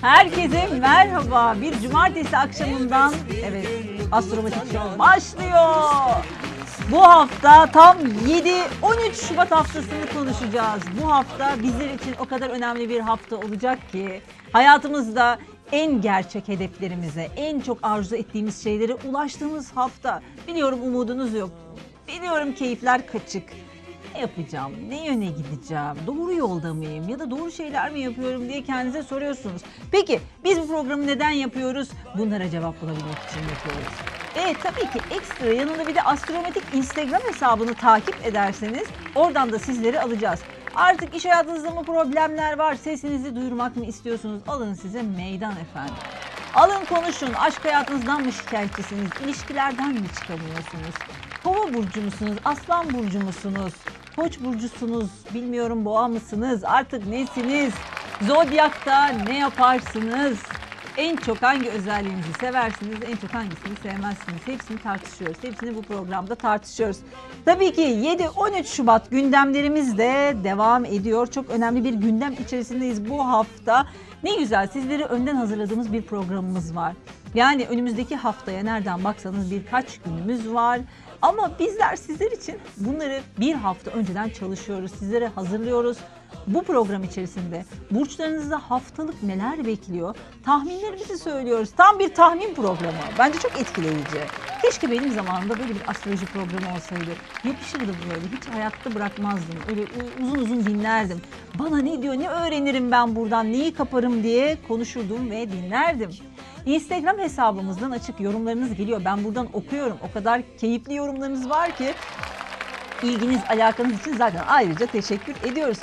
Herkese merhaba. Bir cumartesi akşamından Astromatik Show başlıyor. Bu hafta tam 7-13 Şubat haftasını konuşacağız. Bu hafta bizler için o kadar önemli bir hafta olacak ki hayatımızda en gerçek hedeflerimize, en çok arzu ettiğimiz şeylere ulaştığımız hafta. Biliyorum umudunuz yok. Biliyorum keyifler kaçık. Ne yapacağım, ne yöne gideceğim, doğru yolda mıyım ya da doğru şeyler mi yapıyorum diye kendinize soruyorsunuz. Peki biz bu programı neden yapıyoruz? Bunlara cevap bulabilmek için yapıyoruz. Tabii ki ekstra yanında bir de Astromatik Instagram hesabını takip ederseniz oradan da sizleri alacağız. Artık iş hayatınızda mı problemler var, sesinizi duyurmak mı istiyorsunuz? Alın size meydan efendim. Alın konuşun, aşk hayatınızdan mı şikayetçisiniz, ilişkilerden mi çıkamıyorsunuz? Kova burcu musunuz, aslan burcu musunuz, koç burcusunuz, bilmiyorum boğa mısınız, artık nesiniz, zodyakta ne yaparsınız, en çok hangi özelliğinizi seversiniz, en çok hangisini sevmezsiniz, hepsini tartışıyoruz, hepsini bu programda tartışıyoruz. Tabii ki 7-13 Şubat gündemlerimiz de devam ediyor, çok önemli bir gündem içerisindeyiz bu hafta. Ne güzel, sizleri önden hazırladığımız bir programımız var. Yani önümüzdeki haftaya nereden baksanız birkaç günümüz var. Ama bizler sizler için bunları bir hafta önceden çalışıyoruz, sizlere hazırlıyoruz. Bu program içerisinde burçlarınızda haftalık neler bekliyor, tahminlerimizi söylüyoruz. Tam bir tahmin programı. Bence çok etkileyici. Keşke benim zamanımda böyle bir astroloji programı olsaydı. Yapışırdım böyle, hiç hayatta bırakmazdım. Öyle uzun uzun dinlerdim. Bana ne diyor, ne öğrenirim ben buradan, neyi kaparım diye konuşurdum ve dinlerdim. Instagram hesabımızdan açık yorumlarınız geliyor. Ben buradan okuyorum. O kadar keyifli yorumlarınız var ki ilginiz, alakanız için zaten ayrıca teşekkür ediyoruz.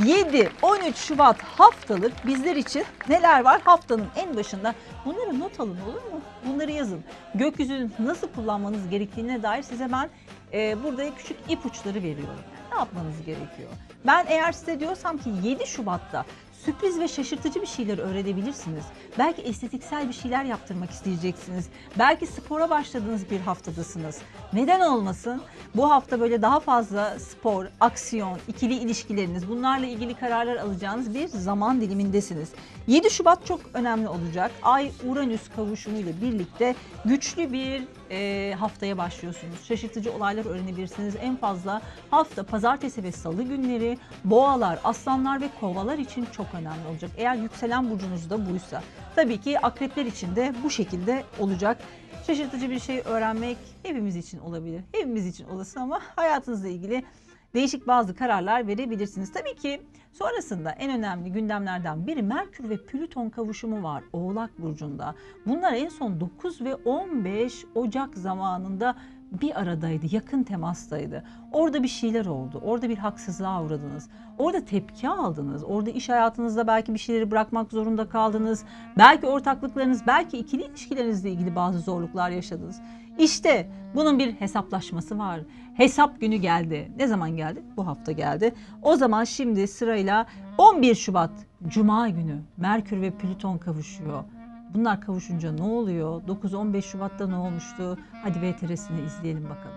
7-13 Şubat haftalık bizler için neler var? Haftanın en başında bunları not alın, olur mu? Bunları yazın. Gökyüzünü nasıl kullanmanız gerektiğine dair size ben burada küçük ipuçları veriyorum. Ne yapmanız gerekiyor? Ben eğer size diyorsam ki 7 Şubat'ta sürpriz ve şaşırtıcı bir şeyler öğrenebilirsiniz. Belki estetiksel bir şeyler yaptırmak isteyeceksiniz. Belki spora başladığınız bir haftadasınız. Neden olmasın? Bu hafta böyle daha fazla spor, aksiyon, ikili ilişkileriniz, bunlarla ilgili kararlar alacağınız bir zaman dilimindesiniz. 7 Şubat çok önemli olacak. Ay-Uranüs kavuşumuyla birlikte güçlü bir haftaya başlıyorsunuz. Şaşırtıcı olaylar öğrenebilirsiniz. En fazla hafta pazartesi ve salı günleri boğalar, aslanlar ve kovalar için çok önemli olacak. Eğer yükselen burcunuz da buysa. Tabii ki akrepler için de bu şekilde olacak. Şaşırtıcı bir şey öğrenmek hepimiz için olabilir. Hepimiz için olası ama hayatınızla ilgili değişik bazı kararlar verebilirsiniz. Tabii ki sonrasında en önemli gündemlerden biri Merkür ve Plüton kavuşumu var Oğlak Burcu'nda. Bunlar en son 9 ve 15 Ocak zamanında bir aradaydı, yakın temastaydı. Orada bir şeyler oldu, orada bir haksızlığa uğradınız, orada tepki aldınız, orada iş hayatınızda belki bir şeyleri bırakmak zorunda kaldınız, belki ortaklıklarınız, belki ikili ilişkilerinizle ilgili bazı zorluklar yaşadınız. İşte bunun bir hesaplaşması var. Hesap günü geldi. Ne zaman geldi? Bu hafta geldi. O zaman şimdi sırayla 11 Şubat Cuma günü Merkür ve Plüton kavuşuyor. Bunlar kavuşunca ne oluyor? 9-15 Şubat'ta ne olmuştu? Hadi VTR'sini izleyelim bakalım.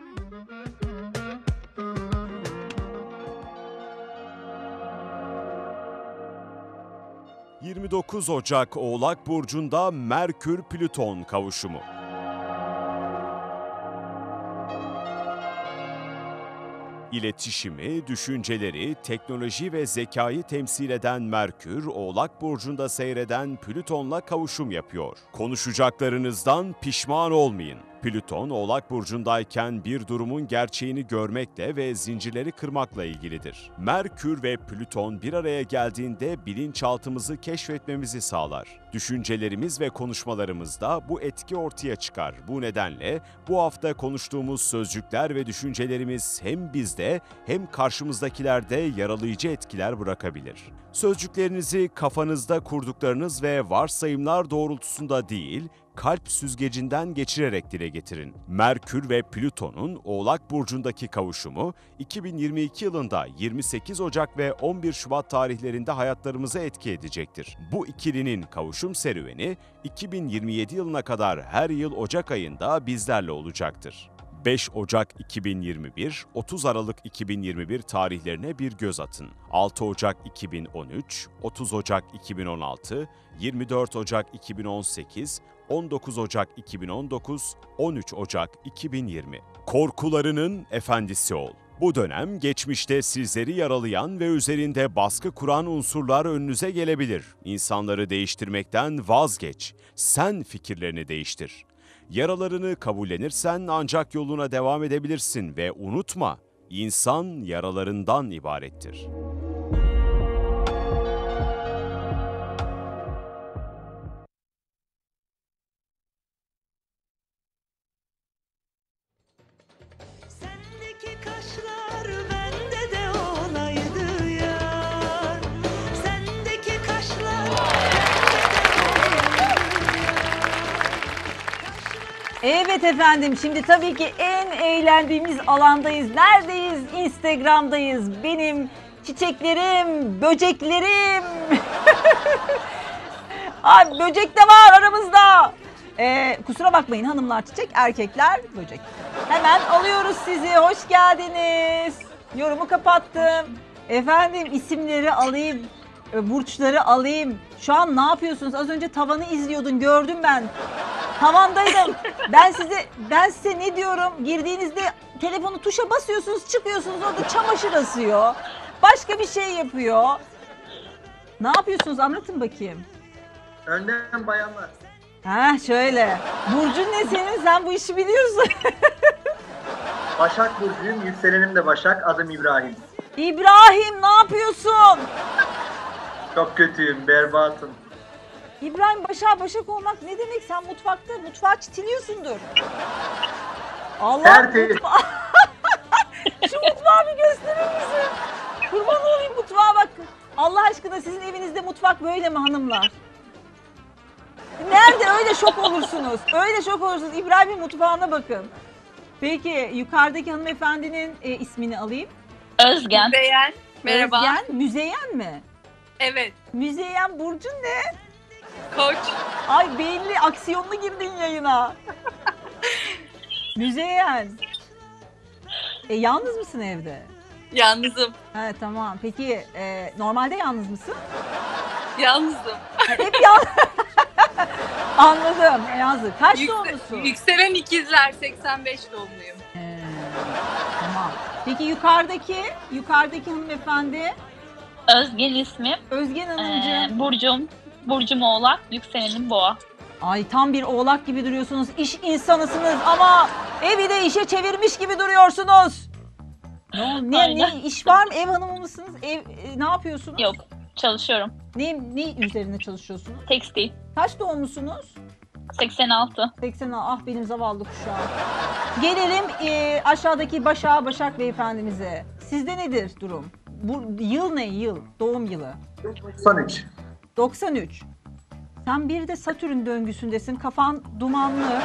...29 Ocak Oğlak Burcu'nda Merkür-Plüton kavuşumu. İletişimi, düşünceleri, teknoloji ve zekayı temsil eden Merkür, Oğlak Burcu'nda seyreden Plüton'la kavuşum yapıyor. Konuşacaklarınızdan pişman olmayın. Plüton, Oğlak Burcu'ndayken bir durumun gerçeğini görmekle ve zincirleri kırmakla ilgilidir. Merkür ve Plüton bir araya geldiğinde bilinçaltımızı keşfetmemizi sağlar. Düşüncelerimiz ve konuşmalarımızda bu etki ortaya çıkar. Bu nedenle bu hafta konuştuğumuz sözcükler ve düşüncelerimiz hem bizde hem karşımızdakilerde yaralayıcı etkiler bırakabilir. Sözcüklerinizi kafanızda kurduklarınız ve varsayımlar doğrultusunda değil, kalp süzgecinden geçirerek dile getirin. Merkür ve Plüton'un Oğlak Burcu'ndaki kavuşumu 2022 yılında 28 Ocak ve 11 Şubat tarihlerinde hayatlarımıza etki edecektir. Bu ikilinin kavuşum serüveni 2027 yılına kadar her yıl Ocak ayında bizlerle olacaktır. 5 Ocak 2021, 30 Aralık 2021 tarihlerine bir göz atın. 6 Ocak 2013, 30 Ocak 2016, 24 Ocak 2018, 19 Ocak 2019, 13 Ocak 2020. Korkularının efendisi ol. Bu dönem geçmişte sizleri yaralayan ve üzerinde baskı kuran unsurlar önünüze gelebilir. İnsanları değiştirmekten vazgeç. Sen fikirlerini değiştir. Yaralarını kabullenirsen ancak yoluna devam edebilirsin ve unutma, insan yaralarından ibarettir. Sendeki kaşlar bende de olaydı yar. Sendeki kaşlar Evet efendim, şimdi tabii ki en eğlendiğimiz alandayız. Neredeyiz? Instagram'dayız. Benim çiçeklerim, böceklerim. Ay, böcek de var aramızda. Kusura bakmayın hanımlar çiçek, erkekler böcek. Hemen alıyoruz sizi. Hoş geldiniz. Yorumu kapattım. Efendim isimleri alayım, burçları alayım. Şu an ne yapıyorsunuz? Az önce tavanı izliyordun, gördüm ben. Tavandaydım. Ben size ne diyorum? Girdiğinizde telefonu tuşa basıyorsunuz, çıkıyorsunuz, orada çamaşır asıyor. Başka bir şey yapıyor. Ne yapıyorsunuz? Anlatın bakayım. Önden bayanlar. Ha şöyle. Burcun ne senin? Sen bu işi biliyorsun. Başak Burcu'yum, yükselenim de Başak, adım İbrahim. İbrahim ne yapıyorsun? Çok kötüyüm, berbatım. İbrahim Başak olmak ne demek? Sen mutfağı çitiliyorsundur. Allah Tertemiz. Şu mutfağı bir gösterir misin? Kurban olayım mutfağa bak. Allah aşkına sizin evinizde mutfak böyle mi hanımlar? Nerede? Öyle şok olursunuz. Öyle şok olursunuz. İbrahim'in mutfağına bakın. Peki yukarıdaki hanımefendinin ismini alayım. Özgen. Müzeyyen. Merhaba. Özgen, Müzeyyen mi? Evet. Müzeyyen burcun ne? Koç. Ay belli, aksiyonlu girdin yayına. Müzeyyen. Yalnız mısın evde? Yalnızım. Ha tamam. Peki normalde yalnız mısın? Yalnızım. Hep Anladım. Yalnız. Kaç doğumlusun? Yükselen ikizler. 85 doğumluyum. Tamam. Peki yukarıdaki hanımefendi Özgen ismim. Özgen Hanımcığım. Burcum Oğlak, yükselenim Boğa. Ay tam bir oğlak gibi duruyorsunuz. İş insanısınız ama evi de işe çevirmiş gibi duruyorsunuz. Ne iş var mı? Ev hanımı mısınız? Ne yapıyorsunuz? Yok, çalışıyorum. Ne üzerine çalışıyorsunuz? Tekstil. Kaç doğumlusunuz? 86. 80. Ah benim zavallı kuşağım. Gelelim aşağıdaki Başak beyefendimize. Sizde nedir durum? Bu yıl ne yıl? Doğum yılı. 93. 93. Sen bir de Satürn döngüsündesin. Kafan dumanlı.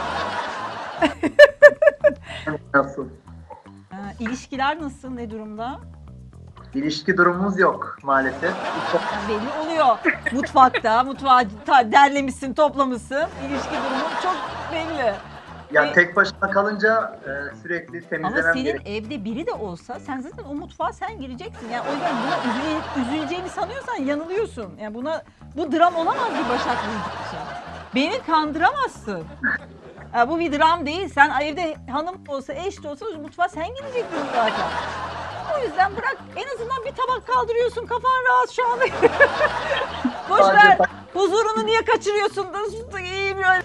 Nasıl? İlişkiler nasıl? Ne durumda? İlişki durumumuz yok maalesef. Belli oluyor. Mutfağı derlemişsin, toplamışsın. İlişki durumu çok belli. Ya tek başına kalınca sürekli Ama temizlemem senin gerekiyor. evde biri de olsa sen zaten o mutfağa sen gireceksin. Yani o yüzden buna üzüleceğini sanıyorsan yanılıyorsun. Yani bu dram olamaz bir Başak Burcu için. Beni kandıramazsın. Bu bir dram değil. Sen evde hanım olsa, eş de olsa mutfağa sen gireceksin zaten. O yüzden bırak, en azından bir tabak kaldırıyorsun, kafan rahat şu anda. Boş ver, huzurunu niye kaçırıyorsun da iyi böyle.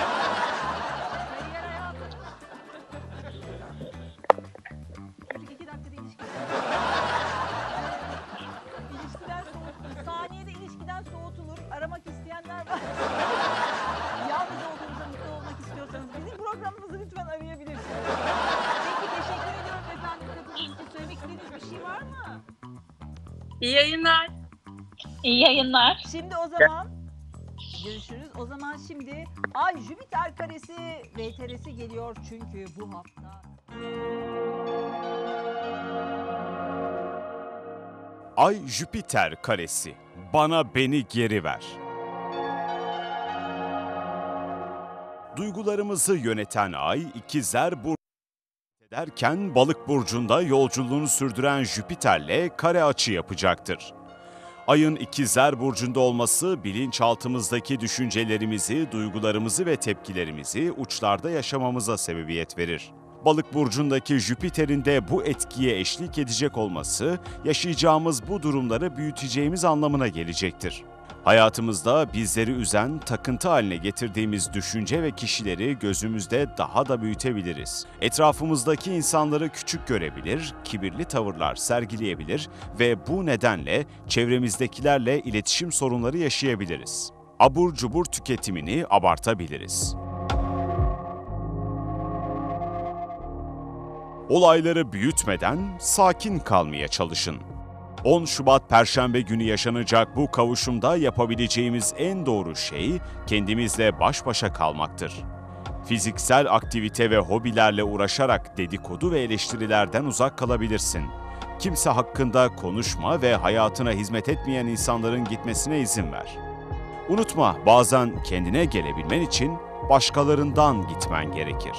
İlişkiden soğutulur, saniyede ilişkiden soğutulur. Aramak isteyenler var. Yalnız olduğunuzda mutlu olmak istiyorsanız bizim programımızı lütfen arayabilirsiniz. Peki teşekkür ediyorum efendim katıldığınız için. Söylemek istediğiniz bir şey var mı? İyi yayınlar. İyi yayınlar. Şimdi o zaman görüşürüz. O zaman şimdi Ay Jüpiter karesi VTR'si geliyor çünkü bu hafta. Ay Jüpiter karesi. Bana beni geri ver. Duygularımızı yöneten ay ikizler burcu Derken Balık burcunda yolculuğunu sürdüren Jüpiter'le kare açı yapacaktır. Ayın İkizler burcunda olması bilinçaltımızdaki düşüncelerimizi, duygularımızı ve tepkilerimizi uçlarda yaşamamıza sebebiyet verir. Balık burcundaki Jüpiter'in de bu etkiye eşlik edecek olması, yaşayacağımız bu durumları büyüteceğimiz anlamına gelecektir. Hayatımızda bizleri üzen, takıntı haline getirdiğimiz düşünce ve kişileri gözümüzde daha da büyütebiliriz. Etrafımızdaki insanları küçük görebilir, kibirli tavırlar sergileyebilir ve bu nedenle çevremizdekilerle iletişim sorunları yaşayabiliriz. Abur cubur tüketimini abartabiliriz. Olayları büyütmeden sakin kalmaya çalışın. 10 Şubat Perşembe günü yaşanacak bu kavuşumda yapabileceğimiz en doğru şey kendimizle baş başa kalmaktır. Fiziksel aktivite ve hobilerle uğraşarak dedikodu ve eleştirilerden uzak kalabilirsin. Kimse hakkında konuşma ve hayatına hizmet etmeyen insanların gitmesine izin ver. Unutma, bazen kendine gelebilmen için başkalarından gitmen gerekir.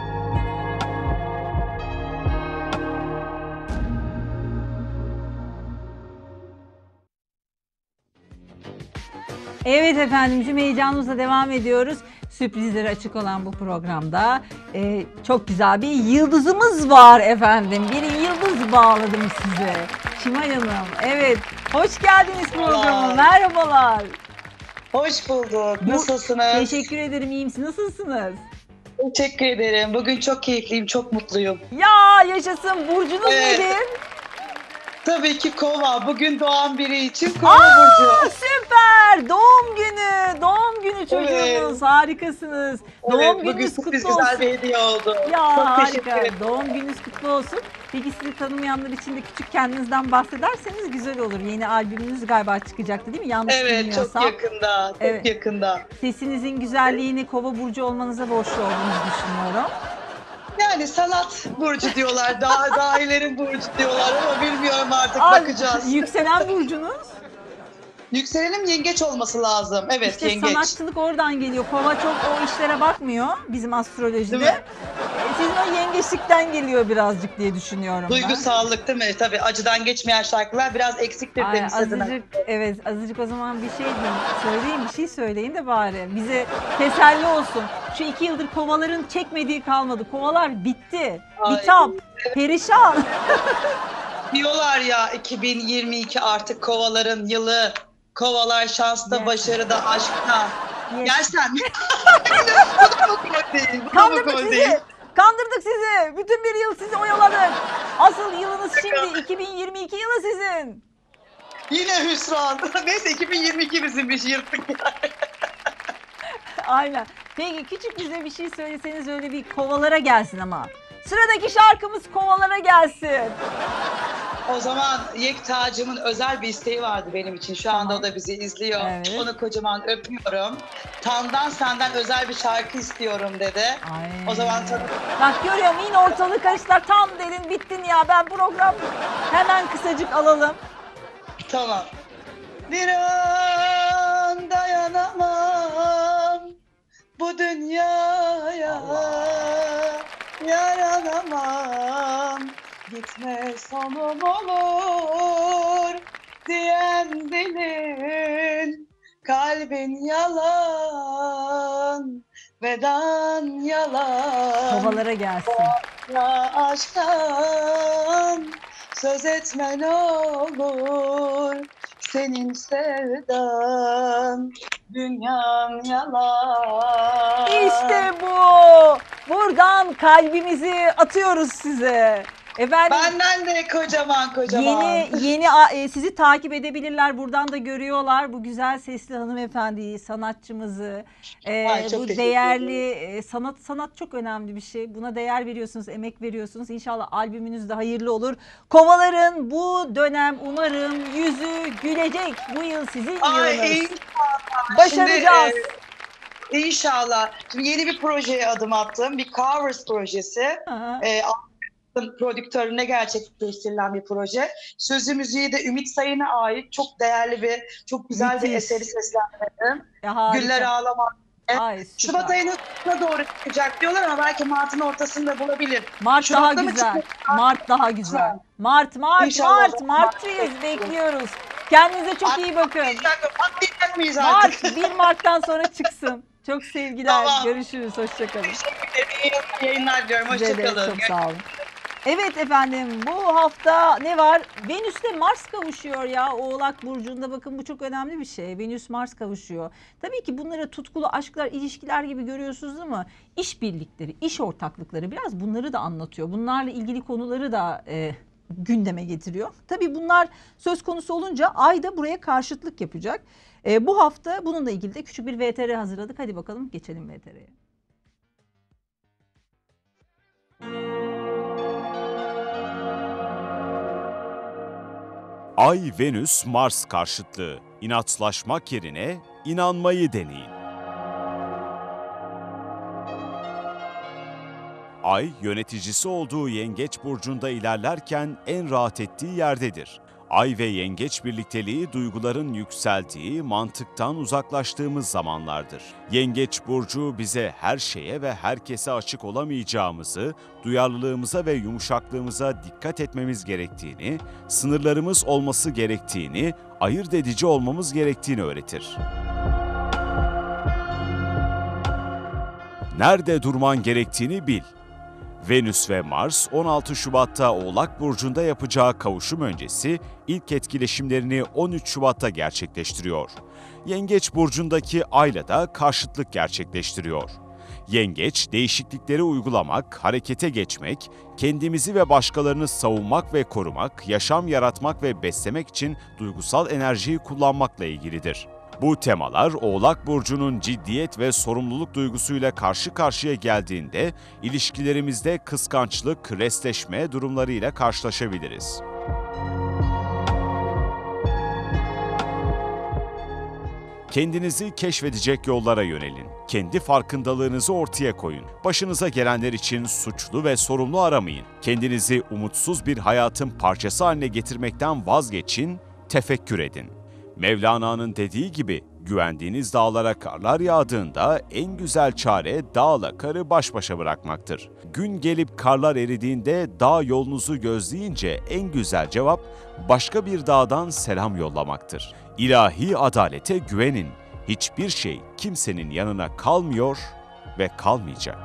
Evet efendim, tüm heyecanımızla devam ediyoruz. Sürprizlere açık olan bu programda çok güzel bir yıldızımız var efendim. Bir yıldız bağladım size. Şimal Hanım, evet. Hoş geldiniz programa. Merhabalar. Hoş bulduk. Nasılsınız? Teşekkür ederim, iyiyim. Siz nasılsınız? Teşekkür ederim. Bugün çok keyifliyim, çok mutluyum. Ya yaşasın. Burcunuz Evet. nedir? Tabii ki Kova. Bugün doğan biri için Kova burcu. Süper. Doğum günü çocuğunuz. Harikasınız. Doğum Evet, bugün gününüz sürpriz kutlu olsun. güzel bir hediye oldu. Ya çok teşekkür harika. ederim. Doğum gününüz kutlu olsun. Peki sizi tanımayanlar için de küçük kendinizden bahsederseniz güzel olur. Yeni albümünüz galiba çıkacaktı değil mi? Yanlış Evet, bilmiyorsam. çok yakında. Çok Evet. yakında. Sesinizin güzelliğini Kova burcu olmanıza borçlu olduğunuzu düşünüyorum. Yani sanat burcu diyorlar, dahilerin burcu diyorlar ama bilmiyorum artık, Ay, bakacağız. Yükselen burcunuz. Yükselenim yengeç olması lazım. Evet, İşte yengeç. sanatçılık oradan geliyor. Kova çok o işlere bakmıyor bizim astrolojide. Değil mi? Sizin o yengeçlikten geliyor birazcık diye düşünüyorum ben. Duygusallık değil mi? Tabii acıdan geçmeyen şarkılar biraz eksiktir Ay, demiş Sezen Aksu. azıcık o zaman bir şey söyleyin de bari. Bize teselli olsun. Şu 2 yıldır kovaların çekmediği kalmadı. Kovalar bitti. Ay. Bitap. Perişan. Diyorlar ya 2022 artık kovaların yılı. Kovalar şansta, Yes. başarıda, aşkta. Yes. Gel sen. Kandırdık sizi. Kandırdık sizi. Bütün bir yıl sizi oyaladık. Asıl yılınız şimdi 2022 yılı sizin. Yine hüsran. Neyse 2022 bizimmiş, yırttık. Aynen. Peki küçük bize bir şey söyleseniz öyle bir kovalara gelsin ama. Sıradaki şarkımız kovalara gelsin. O zaman Yekta'cığımın özel bir isteği vardı benim için. Şu anda o da bizi izliyor. Evet. Onu kocaman öpüyorum. Tan'dan senden özel bir şarkı istiyorum dedi. Ay. O zaman tabii Bak görüyorum yine ortalığı karıştılar. Tam dedin bittin ya. Ben program hemen kısacık alalım. tamam. Bir an dayanamam bu dünyaya, yaranamam, gitme sonum olur diyen dilin, kalbin yalan, vedan yalan. Kovalara gelsin. Ya aşktan söz etme ne olur, senin sevdan dünyam yalan. İşte bu. Buradan kalbimizi atıyoruz size. Efendim Benden de kocaman. sizi takip edebilirler. Buradan da görüyorlar bu güzel sesli hanımefendiyi, sanatçımızı. Ay, çok Bu teşekkür değerli sanat çok önemli bir şey. Buna değer veriyorsunuz, emek veriyorsunuz. İnşallah albümünüz de hayırlı olur. Kovaların bu dönem umarım yüzü gülecek. Bu yıl sizin Ay yılınız. inşallah. Başaracağız. İnşallah. Şimdi yeni bir projeye adım attım. Bir covers projesi. Aha. Prodüktörüne gerçekleştirilen bir proje. Sözü müziği de Ümit Sayın'a ait çok değerli çok güzel bir Müthiş. eseri seslendirdim. Ya harika. Güller ağlamaz Ay süper. Şubat ayının sonuna doğru çıkacak diyorlar ama belki Mart'ın ortasında bulabilir. Mart daha Şubat'ta mı güzel. çıkacak? Mart daha güzel. Mart, Mart, İnşallah. Mart, Mart'tayız. Bekliyoruz. Kendinize çok iyi bakın. Patlayacak mıyız artık? Mart, 1 Mart'tan sonra çıksın. Çok sevgiler. Tamam. Görüşürüz. Hoşçakalın. Teşekkür ederim. İyi yayınlar diliyorum. Size de Hoşçakalın. çok sağ olun. Evet efendim, bu hafta ne var? Venüs'le Mars kavuşuyor ya Oğlak Burcu'nda. Bakın bu çok önemli bir şey. Venüs-Mars kavuşuyor. Tabii ki bunları tutkulu aşklar, ilişkiler gibi görüyorsunuz ama iş birlikleri, iş ortaklıkları biraz bunları da anlatıyor. Bunlarla ilgili konuları da gündeme getiriyor. Tabii bunlar söz konusu olunca Ay da buraya karşıtlık yapacak. Bu hafta bununla ilgili de küçük bir VTR hazırladık. Hadi bakalım geçelim VTR'ye. Ay-Venüs-Mars karşıtlığı. İnatlaşmak yerine inanmayı deneyin. Ay, yöneticisi olduğu Yengeç burcunda ilerlerken en rahat ettiği yerdedir. Ay ve Yengeç birlikteliği duyguların yükseldiği, mantıktan uzaklaştığımız zamanlardır. Yengeç burcu bize her şeye ve herkese açık olamayacağımızı, duyarlılığımıza ve yumuşaklığımıza dikkat etmemiz gerektiğini, sınırlarımız olması gerektiğini, ayırt edici olmamız gerektiğini öğretir. Nerede durman gerektiğini bil. Venüs ve Mars 16 Şubat'ta Oğlak Burcu'nda yapacağı kavuşum öncesi ilk etkileşimlerini 13 Şubat'ta gerçekleştiriyor. Yengeç Burcu'ndaki Ay'la da karşıtlık gerçekleştiriyor. Yengeç, değişiklikleri uygulamak, harekete geçmek, kendimizi ve başkalarını savunmak ve korumak, yaşam yaratmak ve beslemek için duygusal enerjiyi kullanmakla ilgilidir. Bu temalar Oğlak Burcu'nun ciddiyet ve sorumluluk duygusuyla karşı karşıya geldiğinde ilişkilerimizde kıskançlık, restleşme durumlarıyla karşılaşabiliriz. Kendinizi keşfedecek yollara yönelin. Kendi farkındalığınızı ortaya koyun. Başınıza gelenler için suçlu ve sorumlu aramayın. Kendinizi umutsuz bir hayatın parçası haline getirmekten vazgeçin, tefekkür edin. Mevlana'nın dediği gibi, güvendiğiniz dağlara karlar yağdığında en güzel çare dağla karı baş başa bırakmaktır. Gün gelip karlar eridiğinde dağ yolunuzu gözleyince en güzel cevap başka bir dağdan selam yollamaktır. İlahi adalete güvenin. Hiçbir şey kimsenin yanına kalmıyor ve kalmayacak.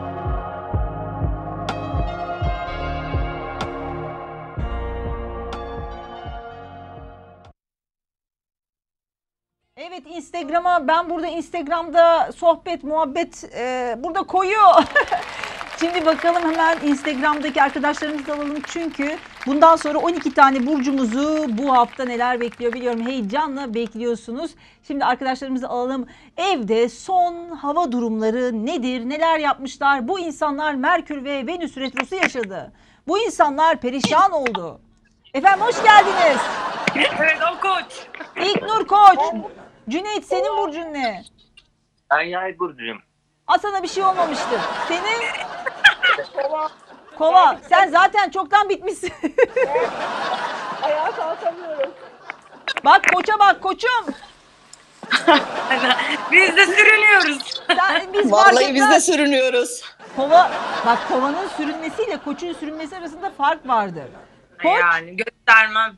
Evet Instagram'a ben burada Instagram'da sohbet, muhabbet burada koyuyor. Şimdi bakalım hemen Instagram'daki arkadaşlarımızı da alalım. Çünkü bundan sonra 12 tane burcumuzu bu hafta neler bekliyor biliyorum. Heyecanla bekliyorsunuz. Şimdi arkadaşlarımızı alalım. Evde son hava durumları nedir? Neler yapmışlar? Bu insanlar Merkür ve Venüs retrosu yaşadı. Bu insanlar perişan oldu. Efendim hoş geldiniz. Evet o koç. İlknur Koç. Cüneyt senin burcun ne? Ben Yay burcuyum. Sana bir şey olmamıştır. Senin? Kova. Sen zaten çoktan bitmişsin. Ayağa kalkamıyorum. Bak koça bak koçum. Biz de sürünüyoruz. Biz Vallahi fark biz de etmez. sürünüyoruz. Kova, bak kovanın sürünmesiyle koçun sürünmesi arasında fark vardır. Koç, Yani göstermem.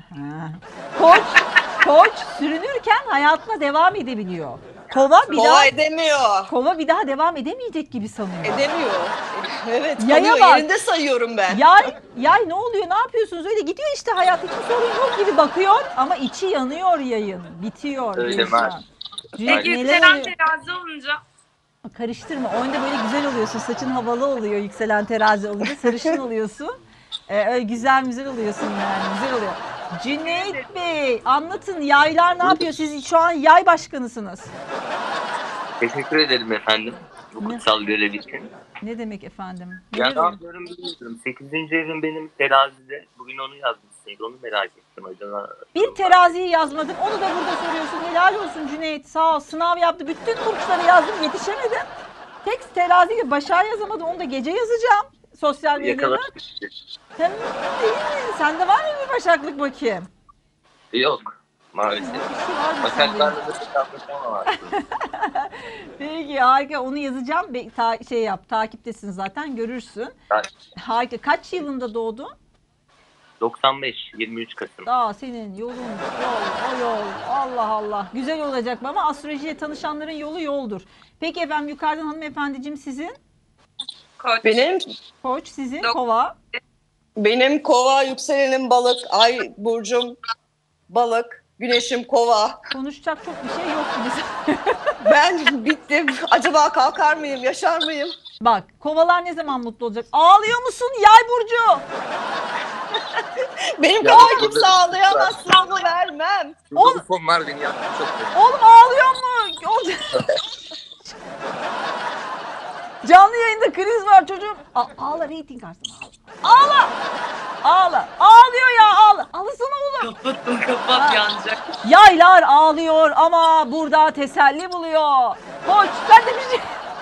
koç sürünürken hayatına devam edebiliyor. Kova Edemiyor. bir daha devam edemeyecek gibi sanıyor. Edemiyor. Evet, Yaya kalıyor. bak. Yerinde sayıyorum ben. Yay ne oluyor ne yapıyorsunuz öyle gidiyor işte hayat hiçbir sorun yok gibi bakıyor ama içi yanıyor yayın bitiyor. Öyle Gülşah. var. Peki Neler yükselen oluyor? terazi olunca Karıştırma oyunda böyle güzel oluyorsun saçın havalı oluyor yükselen terazi olunca sarışın oluyorsun. Öyle güzel oluyorsun yani güzel oluyor. Cüneyt Bey anlatın yaylar ne yapıyor siz şu an yay başkanısınız. Teşekkür ederim efendim bu kutsal görev için. Ne demek efendim? Ya ne yapıyorum bilmiyorum. 8. evim benim terazide. Bugün onu yazmışsınız. Onu merak ettim acaba. Bir teraziyi yazmadın onu da burada soruyorsun helal olsun Cüneyt sağ ol sınav yaptı bütün burçları yazdım yetişemedim. Tek teraziyi Başak'a yazamadım onu da gece yazacağım sosyal medyada. Yakaladım. Hem değil mi? Sende var mı bir başaklık bakayım? Yok. maalesef. Bir şey var mı Başaklarla da kitaplaşamam aslında. Peki harika, onu yazacağım. Şey yap, takiptesin zaten, görürsün. Harika. Kaç yılında doğdun? 95, 23 Kasım. Daha senin yolun yol, o yol. Allah Allah. Güzel olacak ama astrolojiyle tanışanların yolu yoldur. Peki efendim, yukarıdan hanımefendiciğim sizin? Koç. Koç sizin, Yok. kova. Benim kova, yükselenim balık, ay burcum balık, güneşim kova. Konuşacak çok bir şey yok gibi. Ben bittim. Acaba kalkar mıyım, yaşar mıyım? Bak, kovalar ne zaman mutlu olacak? Ağlıyor musun yay burcu? Benim Ya, kova burada- kimse ağlayamaz, sınavı vermem. Burada bu fonlar beni yaptı çok fena. Oğlum ağlıyor mu? Canlı yayında kriz var çocuğum. Ağla, reyting artsın. Ağla. Ağla. Ağlıyor ya, ağla. Ağlasana oğlum. Kapat yanacak. Yaylar ağlıyor ama burada teselli buluyor. Koç sen de bir şey...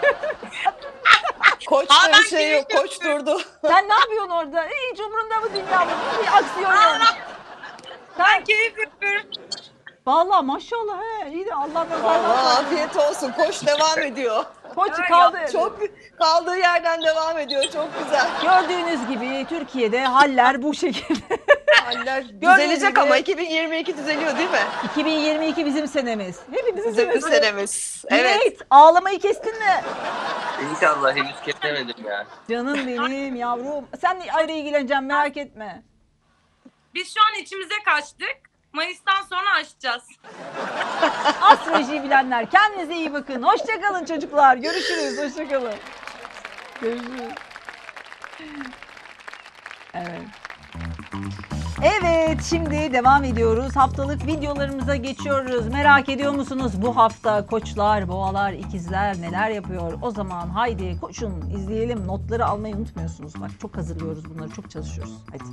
Koçta ben bir şey yok, koç durdu. Sen ne yapıyorsun orada? Hiç umurunda mı dünya mı? Bir aksiyon yok. Ben keyif yapıyorum. Vallahi maşallah he. İyi de Allah Allah nazardan. afiyet olsun, koç devam ediyor. Koç Ya, kaldı. Çok kaldığı yerden devam ediyor, çok güzel. Gördüğünüz gibi Türkiye'de haller bu şekilde. Haller Gördüğünüz düzelecek gibi- ama 2022 düzeliyor değil mi? 2022 bizim senemiz. Hepimizin Bizim senesi. senemiz. Evet. Evet. Ağlamayı kestin mi? İnşallah henüz kesemedim ya. Canım benim yavrum. Sen de ayrı ilgileneceksin, merak etme. Biz şu an içimize kaçtık. Mayıs'tan sonra açacağız. Astrolojiyi bilenler kendinize iyi bakın. Hoşça kalın çocuklar. Görüşürüz. Hoşça kalın. Görüşürüz. Evet. Evet, şimdi devam ediyoruz. Haftalık videolarımıza geçiyoruz. Merak ediyor musunuz bu hafta koçlar, boğalar, ikizler neler yapıyor? O zaman haydi koşun izleyelim. Notları almayı unutmuyorsunuz. Bak çok hazırlıyoruz bunları, çok çalışıyoruz. Hadi.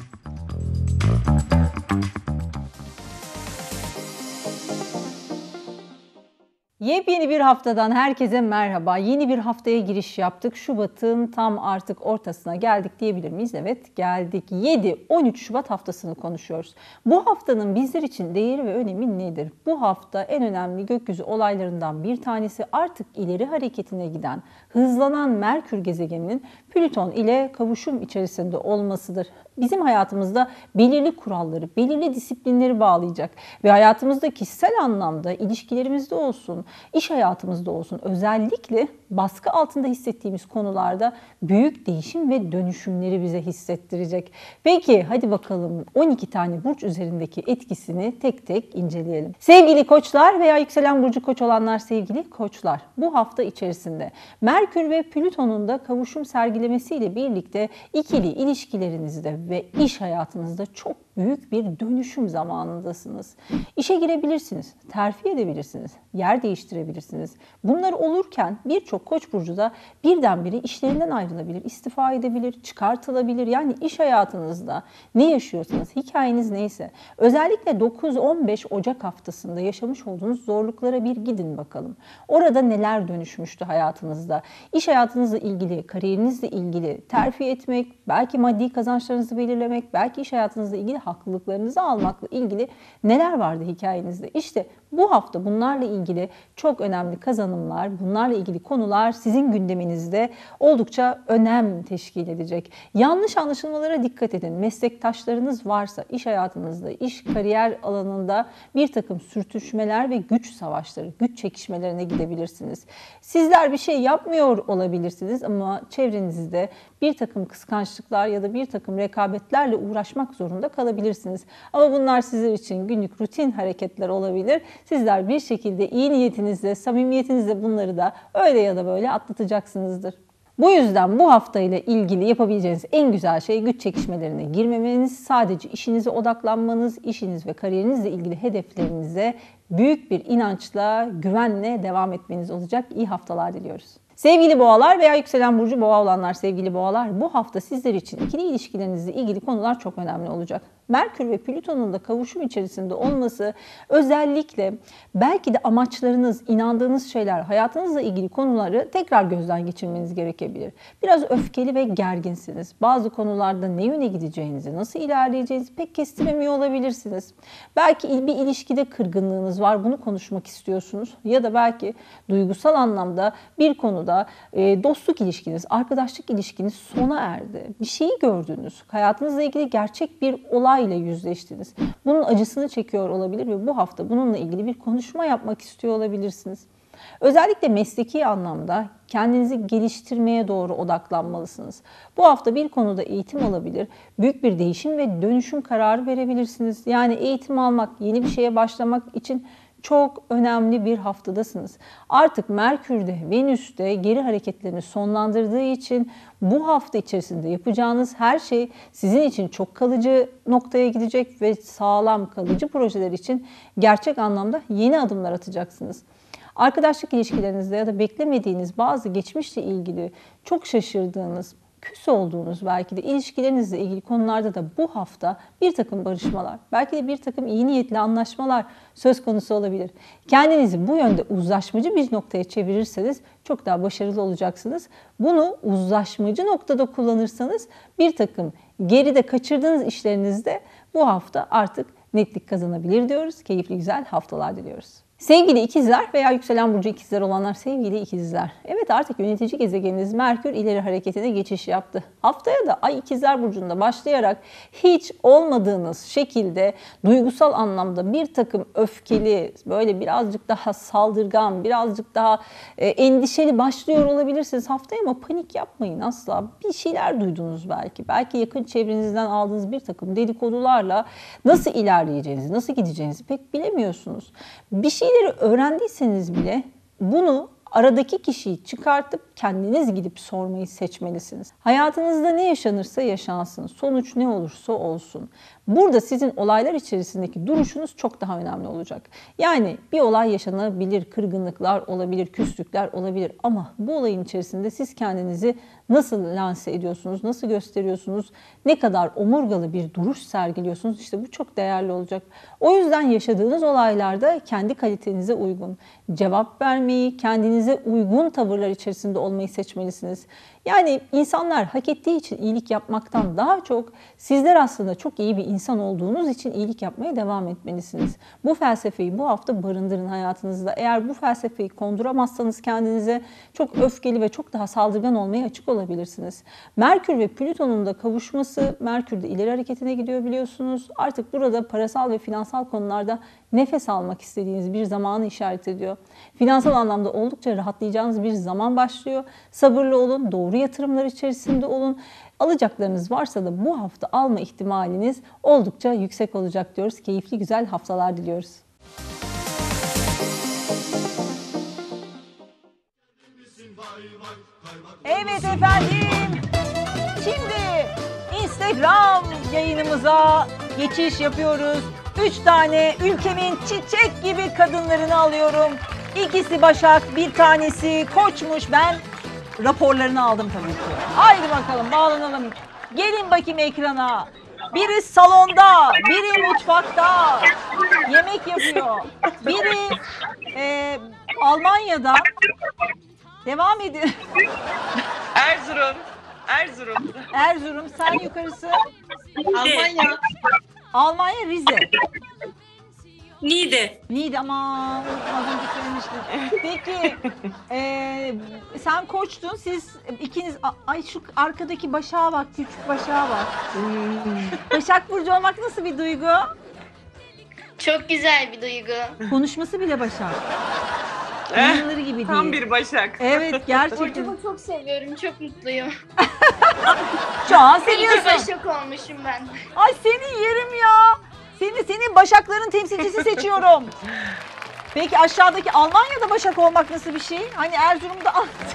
Yepyeni bir haftadan herkese merhaba. Yeni bir haftaya giriş yaptık. Şubat'ın tam artık ortasına geldik diyebilir miyiz? Evet, geldik. 7-13 Şubat haftasını konuşuyoruz. Bu haftanın bizler için değeri ve önemi nedir? Bu hafta en önemli gökyüzü olaylarından bir tanesi artık ileri hareketine giden, hızlanan Merkür gezegeninin Plüton ile kavuşum içerisinde olmasıdır. Bizim hayatımızda belirli kuralları, belirli disiplinleri bağlayacak ve hayatımızda kişisel anlamda ilişkilerimizde olsun, iş hayatımızda olsun, özellikle baskı altında hissettiğimiz konularda büyük değişim ve dönüşümleri bize hissettirecek. Peki hadi bakalım 12 tane burç üzerindeki etkisini tek tek inceleyelim. Sevgili koçlar veya yükselen burcu koç olanlar, sevgili koçlar, bu hafta içerisinde Merkür ve Plüton'un da kavuşum sergilemesiyle birlikte ikili ilişkilerinizde ve iş hayatınızda çok büyük bir dönüşüm zamanındasınız. İşe girebilirsiniz, terfi edebilirsiniz, yer değiştirebilirsiniz. Bunlar olurken birçok koç burcu da birdenbire işlerinden ayrılabilir, istifa edebilir, çıkartılabilir. Yani iş hayatınızda ne yaşıyorsanız, hikayeniz neyse, özellikle 9-15 Ocak haftasında yaşamış olduğunuz zorluklara bir gidin bakalım. Orada neler dönüşmüştü hayatınızda? İş hayatınızla ilgili, kariyerinizle ilgili terfi etmek, belki maddi kazançlarınızı belirlemek, belki iş hayatınızla ilgili haklılıklarınızı almakla ilgili neler vardı hikayenizde? İşte bu hafta bunlarla ilgili çok önemli kazanımlar, bunlarla ilgili konular sizin gündeminizde oldukça önem teşkil edecek. Yanlış anlaşılmalara dikkat edin. Meslektaşlarınız varsa iş hayatınızda, iş kariyer alanında bir takım sürtüşmeler ve güç savaşları, güç çekişmelerine gidebilirsiniz. Sizler bir şey yapmıyor olabilirsiniz ama çevrenizde bir takım kıskançlıklar ya da bir takım rekabetlerle uğraşmak zorunda kalabilirsiniz. Ama bunlar sizler için günlük rutin hareketler olabilir. Sizler bir şekilde iyi niyetinizle, samimiyetinizle bunları da öyle ya da böyle atlatacaksınızdır. Bu yüzden bu haftayla ilgili yapabileceğiniz en güzel şey güç çekişmelerine girmemeniz, sadece işinize odaklanmanız, işiniz ve kariyerinizle ilgili hedeflerinize büyük bir inançla, güvenle devam etmeniz olacak. İyi haftalar diliyoruz. Sevgili boğalar veya yükselen burcu boğa olanlar, sevgili boğalar, bu hafta sizler için ikili ilişkilerinizle ilgili konular çok önemli olacak. Merkür ve Plüton'un da kavuşum içerisinde olması özellikle belki de amaçlarınız, inandığınız şeyler, hayatınızla ilgili konuları tekrar gözden geçirmeniz gerekebilir. Biraz öfkeli ve gerginsiniz. Bazı konularda ne yöne gideceğinizi, nasıl ilerleyeceğinizi pek kestiremiyor olabilirsiniz. Belki bir ilişkide kırgınlığınız var, bunu konuşmak istiyorsunuz. Ya da belki duygusal anlamda bir konuda dostluk ilişkiniz, arkadaşlık ilişkiniz sona erdi. Bir şeyi gördünüz. Hayatınızla ilgili gerçek bir olayla yüzleştiniz. Bunun acısını çekiyor olabilir ve bu hafta bununla ilgili bir konuşma yapmak istiyor olabilirsiniz. Özellikle mesleki anlamda kendinizi geliştirmeye doğru odaklanmalısınız. Bu hafta bir konuda eğitim alabilir, büyük bir değişim ve dönüşüm kararı verebilirsiniz. Yani eğitim almak, yeni bir şeye başlamak için çok önemli bir haftadasınız. Artık Merkür'de, Venüs'te geri hareketlerini sonlandırdığı için bu hafta içerisinde yapacağınız her şey sizin için çok kalıcı noktaya gidecek ve sağlam kalıcı projeler için gerçek anlamda yeni adımlar atacaksınız. Arkadaşlık ilişkilerinizde ya da beklemediğiniz bazı geçmişle ilgili çok şaşırdığınız, küs olduğunuz belki de ilişkilerinizle ilgili konularda da bu hafta bir takım barışmalar, belki de bir takım iyi niyetli anlaşmalar söz konusu olabilir. Kendinizi bu yönde uzlaşmacı bir noktaya çevirirseniz çok daha başarılı olacaksınız. Bunu uzlaşmacı noktada kullanırsanız bir takım geride kaçırdığınız işlerinizde bu hafta artık netlik kazanabilir diyoruz. Keyifli güzel haftalar diliyoruz. Sevgili ikizler veya yükselen burcu ikizler olanlar, sevgili ikizler. Evet, artık yönetici gezegeniniz Merkür ileri hareketine geçiş yaptı. Haftaya da Ay ikizler burcunda başlayarak hiç olmadığınız şekilde duygusal anlamda bir takım öfkeli, böyle birazcık daha saldırgan, birazcık daha endişeli başlıyor olabilirsiniz haftaya, ama panik yapmayın asla. Bir şeyler duydunuz belki. Belki yakın çevrenizden aldığınız bir takım dedikodularla nasıl ilerleyeceğinizi, nasıl gideceğinizi pek bilemiyorsunuz. Bir şeyleri öğrendiyseniz bile bunu aradaki kişiyi çıkartıp kendiniz gidip sormayı seçmelisiniz. Hayatınızda ne yaşanırsa yaşansın, sonuç ne olursa olsun. Burada sizin olaylar içerisindeki duruşunuz çok daha önemli olacak. Yani bir olay yaşanabilir, kırgınlıklar olabilir, küslükler olabilir, ama bu olayın içerisinde siz kendinizi nasıl lanse ediyorsunuz, nasıl gösteriyorsunuz, ne kadar omurgalı bir duruş sergiliyorsunuz, işte bu çok değerli olacak. O yüzden yaşadığınız olaylarda kendi kalitenize uygun cevap vermeyi, kendinize uygun tavırlar içerisinde olmayı seçmelisiniz. Yani insanlar hak ettiği için iyilik yapmaktan daha çok sizler aslında çok iyi bir insan olduğunuz için iyilik yapmaya devam etmelisiniz. Bu felsefeyi bu hafta barındırın hayatınızda. Eğer bu felsefeyi konduramazsanız kendinize çok öfkeli ve çok daha saldırgan olmaya açık olabilirsiniz. Merkür ve Plüton'un da kavuşması, Merkür de ileri hareketine gidiyor biliyorsunuz. Artık burada parasal ve finansal konularda nefes almak istediğiniz bir zamanı işaret ediyor. Finansal anlamda oldukça rahatlayacağınız bir zaman başlıyor. Sabırlı olun, doğru yatırımlar içerisinde olun. Alacaklarınız varsa da bu hafta alma ihtimaliniz oldukça yüksek olacak diyoruz. Keyifli güzel haftalar diliyoruz. Evet efendim. Şimdi Instagram yayınımıza geçiş yapıyoruz. 3 tane ülkemin çiçek gibi kadınlarını alıyorum. İkisi Başak, bir tanesi Koç'muş. Ben raporlarını aldım tabii ki. Haydi bakalım, bağlanalım. Gelin bakayım ekrana. Biri salonda, biri mutfakta yemek yapıyor. Biri Almanya'da. Devam edin. Erzurum, sen yukarısı. Almanya, Rize. Niğde, aman az önce söylemiştim. Peki sen Koç'tun, siz ikiniz, ay şu arkadaki Başak'a bak, küçük Başak'a bak. Başak Burcu olmak nasıl bir duygu? Çok güzel bir duygu. Konuşması bile Başak. Oyunları gibi değil. Tam bir Başak. Evet, gerçekten. Burcumu çok seviyorum, çok mutluyum. Şu an İyi ki seviyorsun. Başak olmuşum ben. Ay seni yerim ya. Seni Başakların temsilcisi seçiyorum. Peki aşağıdaki Almanya'da Başak olmak nasıl bir şey? Hani Erzurum'da...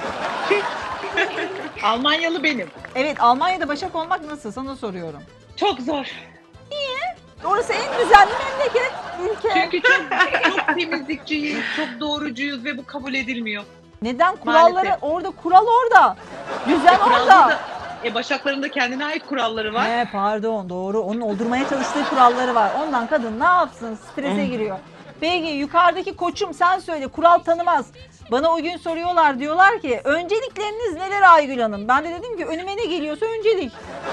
Almanyalı benim. Evet, Almanya'da Başak olmak nasıl? Sana soruyorum. Çok zor. Niye? Orası en düzenli memleket, ülke. Çünkü çok temizlikçiyiz, çok doğrucuyuz ve bu kabul edilmiyor. Neden? Kuralları Maalesef. orada, kural orada. Düzen orada. Başakların da kendine ait kuralları var. Pardon, doğru. Onun oldurmaya çalıştığı kuralları var. Ondan kadın ne yapsın? Strese giriyor. Peki yukarıdaki koçum sen söyle, kural tanımaz. Bana o gün soruyorlar, diyorlar ki öncelikleriniz neler Aygül Hanım? Ben de dedim ki önüme ne geliyorsa öncelik.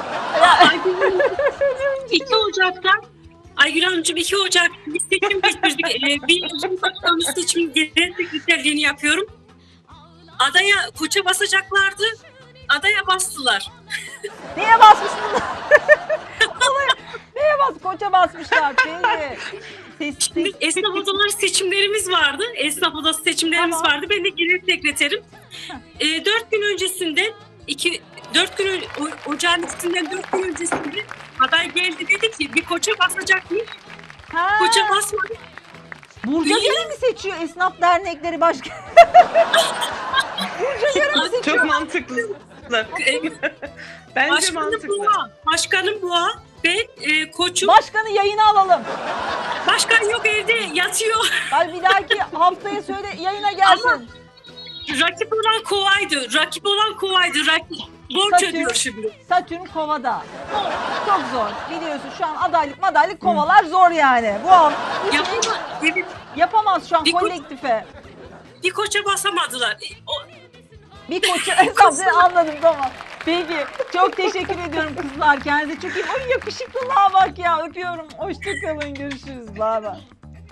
2 Ocak'ta Aygül Hanımcığım 2 Ocak bir seçim geçirdik. Bir Cumhurbaşkanlığı seçim genel sekreterliğini yapıyorum. Adaya koça basacaklardı. Adaya bastılar. Neye basmış bunlar? Neye bas? Koça basmışlar. Şimdi esnaf odaları seçimlerimiz vardı. Esnaf odası seçimlerimiz vardı. Ben de genel sekreterim. 4 gün öncesinden 4 gün ocağın içinden 4 gün öncesinde aday geldi dedi ki bir koça basacakmış. Koça basmadı. Burcu'ya göre mi seçiyor esnaf dernekleri başkanı? Burcu'ya göre mi seçiyor? Çok mantıklı. Bence Başkanım mantıklı. Boğa. Başkanım Boğa. Ben koçum. Başkanı yayına alalım. Başkan yok, evde yatıyor. Ay bir dahaki haftaya söyle yayına gelsin. Ama rakip olan kovaydı. Rakip olan kovaydı. Borç ödüyor şimdi. Satürn kovada. Çok zor. Biliyorsun şu an adaylık kovalar zor yani. Bu an yapamaz şu an kolektife. Bir koça basamadılar. Bir koça anladım, tamam. Peki çok teşekkür ediyorum kızlar. Kendinize çok iyi. Ay yakışıklılığa bak ya, öpüyorum. Hoşçakalın, görüşürüz. Bay bay.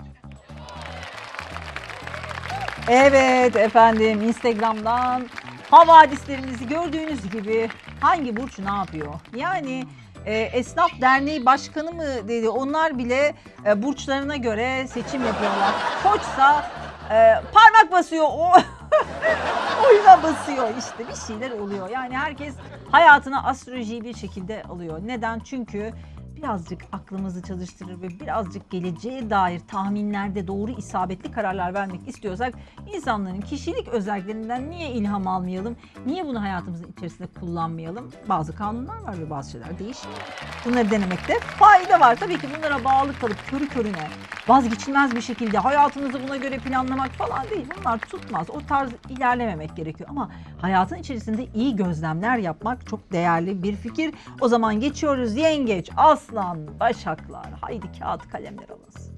Evet efendim, Instagram'dan havadislerimizi gördüğünüz gibi hangi burç ne yapıyor? Yani Esnaf Derneği Başkanı mı dedi, onlar bile burçlarına göre seçim yapıyorlar. Koçsa parmak basıyor, oyuna basıyor, işte bir şeyler oluyor. Yani herkes hayatına astrolojiyi bir şekilde alıyor. Neden? Çünkü birazcık aklımızı çalıştırır ve birazcık geleceğe dair tahminlerde doğru isabetli kararlar vermek istiyorsak insanların kişilik özelliklerinden niye ilham almayalım? Niye bunu hayatımızın içerisinde kullanmayalım? Bazı kanunlar var ve bazı şeyler değişmiyor. Bunları denemekte fayda var. Tabii ki bunlara bağlı kalıp körü körüne vazgeçilmez bir şekilde hayatınızı buna göre planlamak falan değil. Bunlar tutmaz. O tarz ilerlememek gerekiyor. Ama hayatın içerisinde iyi gözlemler yapmak çok değerli bir fikir. O zaman geçiyoruz Yengeç, Aslan, Başaklar. Haydi kağıt kalemler alınsın.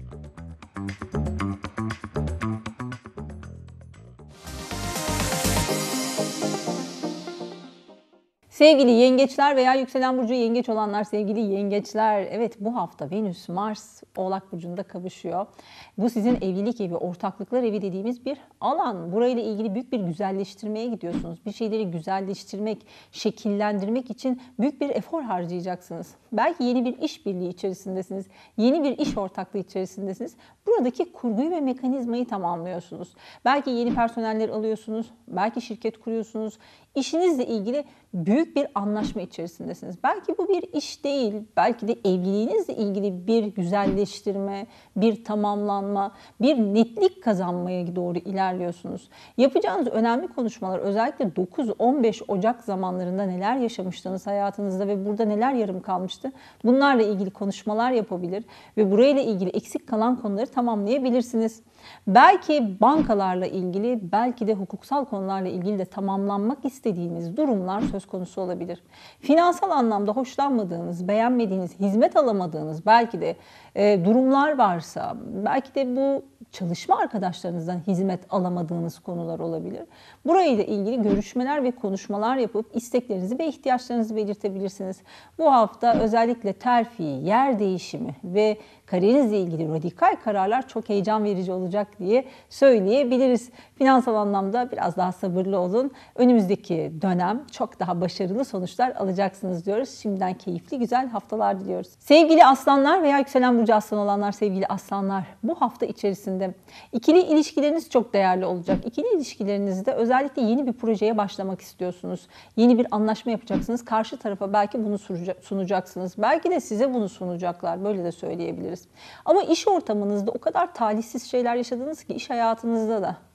Sevgili yengeçler veya yükselen burcu yengeç olanlar, sevgili yengeçler, evet bu hafta Venüs, Mars Oğlak Burcu'nda kavuşuyor. Bu sizin evlilik evi, ortaklıklar evi dediğimiz bir alan. Burayla ilgili büyük bir güzelleştirmeye gidiyorsunuz. Bir şeyleri güzelleştirmek, şekillendirmek için büyük bir efor harcayacaksınız. Belki yeni bir işbirliği içerisindesiniz, yeni bir iş ortaklığı içerisindesiniz. Buradaki kurguyu ve mekanizmayı tamamlıyorsunuz. Belki yeni personeller alıyorsunuz, belki şirket kuruyorsunuz. İşinizle ilgili büyük bir anlaşma içerisindesiniz. Belki bu bir iş değil, belki de evliliğinizle ilgili bir güzelleştirme, bir tamamlanma, bir netlik kazanmaya doğru ilerliyorsunuz. Yapacağınız önemli konuşmalar, özellikle 9-15 Ocak zamanlarında neler yaşamıştınız hayatınızda ve burada neler yarım kalmıştı, bunlarla ilgili konuşmalar yapabilir ve burayla ilgili eksik kalan konuları tamamlayabilirsiniz. Belki bankalarla ilgili, belki de hukuksal konularla ilgili de tamamlanmak istediğiniz durumlar söz konusu olabilir. Finansal anlamda hoşlanmadığınız, beğenmediğiniz, hizmet alamadığınız belki de durumlar varsa, belki de bu çalışma arkadaşlarınızdan hizmet alamadığınız konular olabilir. Burayla ilgili görüşmeler ve konuşmalar yapıp isteklerinizi ve ihtiyaçlarınızı belirtebilirsiniz. Bu hafta özellikle terfi, yer değişimi ve kariyerinizle ilgili radikal kararlar çok heyecan verici olacak diye söyleyebiliriz. Finansal anlamda biraz daha sabırlı olun. Önümüzdeki dönem çok daha başarılı sonuçlar alacaksınız diyoruz. Şimdiden keyifli, güzel haftalar diliyoruz. Sevgili aslanlar veya yükselen burcu aslan olanlar, sevgili aslanlar, bu hafta içerisinde ikili ilişkileriniz çok değerli olacak. İkili ilişkilerinizde özellikle yeni bir projeye başlamak istiyorsunuz. Yeni bir anlaşma yapacaksınız. Karşı tarafa belki bunu sunacaksınız. Belki de size bunu sunacaklar. Böyle de söyleyebiliriz. Ama iş ortamınızda o kadar talihsiz şeyler yaşadınız ki iş hayatınızda da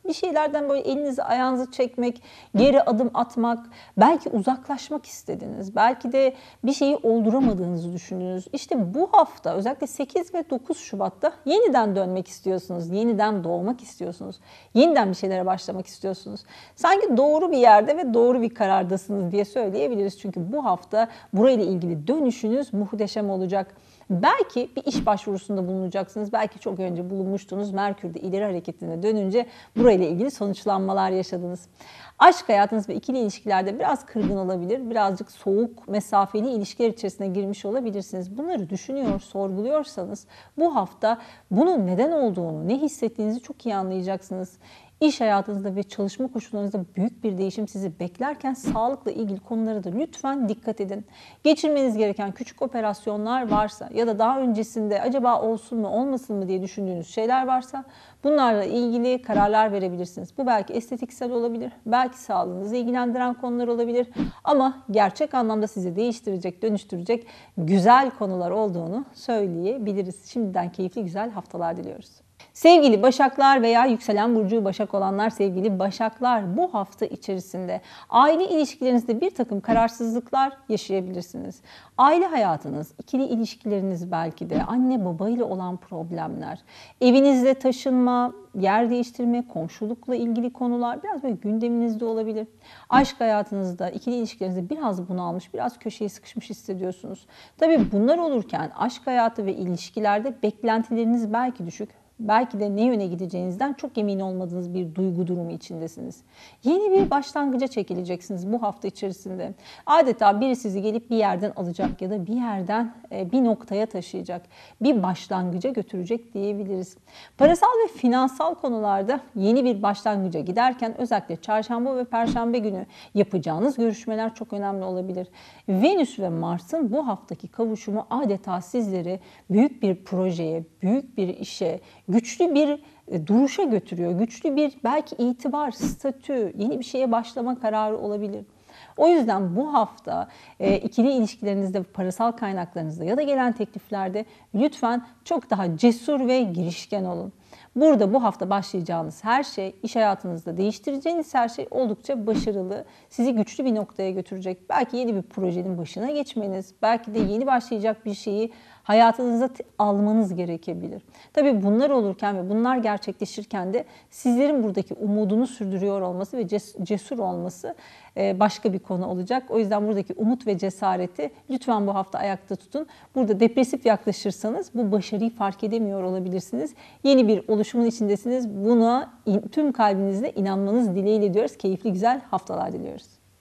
Bir şeylerden böyle elinizi ayağınızı çekmek, geri adım atmak, belki uzaklaşmak istediniz. Belki de bir şeyi olduramadığınızı düşündünüz. İşte bu hafta özellikle 8 ve 9 Şubat'ta yeniden dönmek istiyorsunuz, yeniden doğmak istiyorsunuz, yeniden bir şeylere başlamak istiyorsunuz. Sanki doğru bir yerde ve doğru bir karardasınız diye söyleyebiliriz. Çünkü bu hafta burayla ilgili dönüşünüz muhteşem olacak. Belki bir iş başvurusunda bulunacaksınız. Belki çok önce bulunmuştunuz. Merkür'de ileri hareketine dönünce burayla ilgili sonuçlanmalar yaşadınız. Aşk hayatınız ve ikili ilişkilerde biraz kırgın olabilir. Birazcık soğuk, mesafeli ilişkiler içerisine girmiş olabilirsiniz. Bunları düşünüyor, sorguluyorsanız bu hafta bunun neden olduğunu, ne hissettiğinizi çok iyi anlayacaksınız. İş hayatınızda ve çalışma koşullarınızda büyük bir değişim sizi beklerken sağlıkla ilgili konulara da lütfen dikkat edin. Geçirmeniz gereken küçük operasyonlar varsa ya da daha öncesinde acaba olsun mu olmasın mı diye düşündüğünüz şeyler varsa bunlarla ilgili kararlar verebilirsiniz. Bu belki estetiksel olabilir, belki sağlığınızı ilgilendiren konular olabilir ama gerçek anlamda sizi değiştirecek, dönüştürecek güzel konular olduğunu söyleyebiliriz. Şimdiden keyifli güzel haftalar diliyoruz. Sevgili Başaklar veya yükselen burcu Başak olanlar, sevgili Başaklar, bu hafta içerisinde aile ilişkilerinizde bir takım kararsızlıklar yaşayabilirsiniz. Aile hayatınız, ikili ilişkileriniz, belki de anne baba ile olan problemler, evinizde taşınma, yer değiştirme, komşulukla ilgili konular biraz böyle gündeminizde olabilir. Aşk hayatınızda, ikili ilişkilerinizde biraz bunalmış, biraz köşeye sıkışmış hissediyorsunuz. Tabii bunlar olurken aşk hayatı ve ilişkilerde beklentileriniz belki düşük. Belki de ne yöne gideceğinizden çok emin olmadığınız bir duygu durumu içindesiniz. Yeni bir başlangıca çekileceksiniz bu hafta içerisinde. Adeta biri sizi gelip bir yerden alacak ya da bir yerden bir noktaya taşıyacak, bir başlangıca götürecek diyebiliriz. Parasal ve finansal konularda yeni bir başlangıca giderken özellikle çarşamba ve perşembe günü yapacağınız görüşmeler çok önemli olabilir. Venüs ve Mars'ın bu haftaki kavuşumu adeta sizleri büyük bir projeye, büyük bir işe, güçlü bir duruşa götürüyor. Güçlü bir belki itibar, statü, yeni bir şeye başlama kararı olabilir. O yüzden bu hafta ikili ilişkilerinizde, parasal kaynaklarınızda ya da gelen tekliflerde lütfen çok daha cesur ve girişken olun. Burada bu hafta başlayacağınız her şey, iş hayatınızda değiştireceğiniz her şey oldukça başarılı, sizi güçlü bir noktaya götürecek. Belki yeni bir projenin başına geçmeniz, belki de yeni başlayacak bir şeyi hayatınıza almanız gerekebilir. Tabii bunlar olurken ve bunlar gerçekleşirken de sizlerin buradaki umudunu sürdürüyor olması ve cesur olması başka bir konu olacak. O yüzden buradaki umut ve cesareti lütfen bu hafta ayakta tutun. Burada depresif yaklaşırsanız bu başarıyı fark edemiyor olabilirsiniz. Yeni bir oluşumun içindesiniz. Buna tüm kalbinizle inanmanız dileğiyle diyoruz. Keyifli güzel haftalar diliyoruz.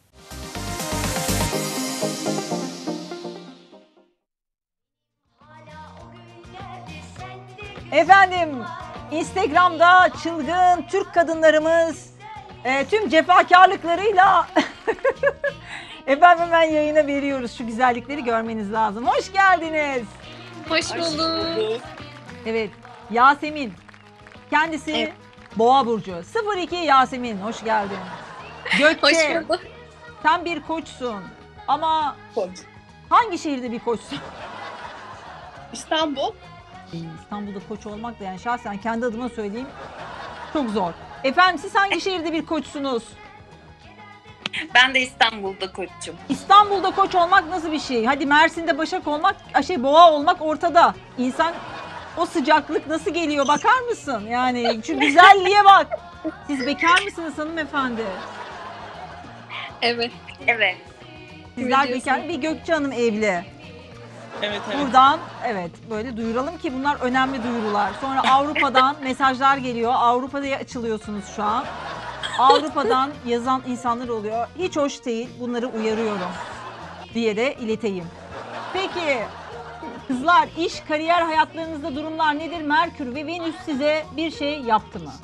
Efendim, Instagram'da çılgın Türk kadınlarımız tüm cefakarlıklarıyla efendim hemen yayına veriyoruz. Şu güzellikleri görmeniz lazım. Hoş geldiniz. Hoş bulduk. Evet, Yasemin. Kendisi evet. Boğa burcu. 02 Yasemin, hoş geldin. Gökçe. Hoş bulduk. Sen bir koçsun ama hangi şehirde bir koçsun? İstanbul. İstanbul'da koç olmak da yani şahsen kendi adıma söyleyeyim çok zor. Efendim siz hangi şehirde bir koçsunuz? Ben de İstanbul'da koçum. İstanbul'da koç olmak nasıl bir şey? Hadi Mersin'de Başak olmak, Boğa olmak ortada. İnsan o sıcaklık nasıl geliyor bakar mısın? Yani şu güzelliğe bak. Siz bekar mısınız hanımefendi? Evet. Evet. Sizler bekar. Bir Gökçe Hanım evli. Evet. Buradan evet böyle duyuralım ki bunlar önemli duyurular. Sonra Avrupa'dan mesajlar geliyor. Avrupa'da açılıyorsunuz şu an. Avrupa'dan yazan insanlar oluyor. Hiç hoş değil. Bunları uyarıyorum diye de ileteyim. Peki kızlar, iş, kariyer hayatlarınızda durumlar nedir? Merkür ve Venüs size bir şey yaptı mı?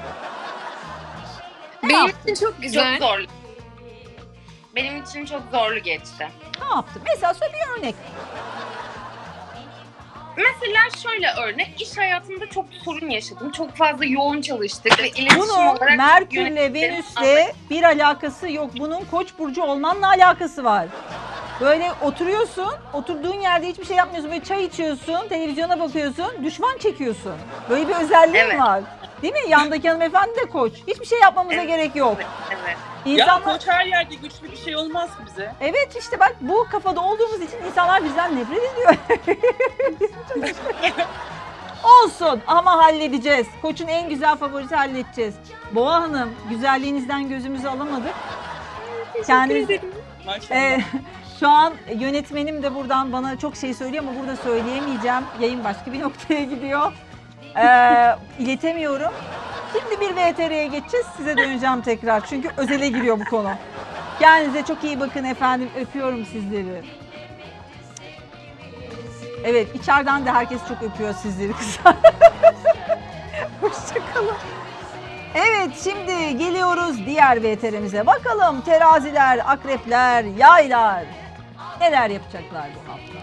Benim için çok güzel. Çok zorlu. Benim için çok zorlu geçti. Ne yaptı? Mesela söyle bir örnek. Mesela şöyle örnek, iş hayatında çok sorun yaşadım. Çok fazla yoğun çalıştık ve iletişim bunun olarak... Merkür'le, Venüs'le bir alakası yok. Bunun Koç burcu olmanla alakası var. Böyle oturuyorsun, oturduğun yerde hiçbir şey yapmıyorsun. Böyle çay içiyorsun, televizyona bakıyorsun, düşman çekiyorsun. Böyle bir özelliğin var. Değil mi? Yandaki hanımefendi de koç. Hiçbir şey yapmamıza gerek yok. Evet. İnsanlar... Ya koç her yerde güçlü bir şey olmaz ki bize. Evet işte bak bu kafada olduğumuz için insanlar bizden nefret ediyor. Olsun ama halledeceğiz. Koç'un en güzel favorisi halledeceğiz. Boğa Hanım, güzelliğinizden gözümüzü alamadık. Kendiniz, şu an yönetmenim de buradan bana çok şey söylüyor ama burada söyleyemeyeceğim. Yayın başka bir noktaya gidiyor. İletemiyorum. Şimdi bir VTR'ye geçeceğiz. Size döneceğim tekrar. Çünkü özele giriyor bu konu. Kendinize çok iyi bakın efendim. Öpüyorum sizleri. Evet, içeriden de herkes çok öpüyor sizleri kızlar. Hoşçakalın. Evet, şimdi geliyoruz diğer VTR'mize. Bakalım teraziler, akrepler, yaylar neler yapacaklar bu hafta?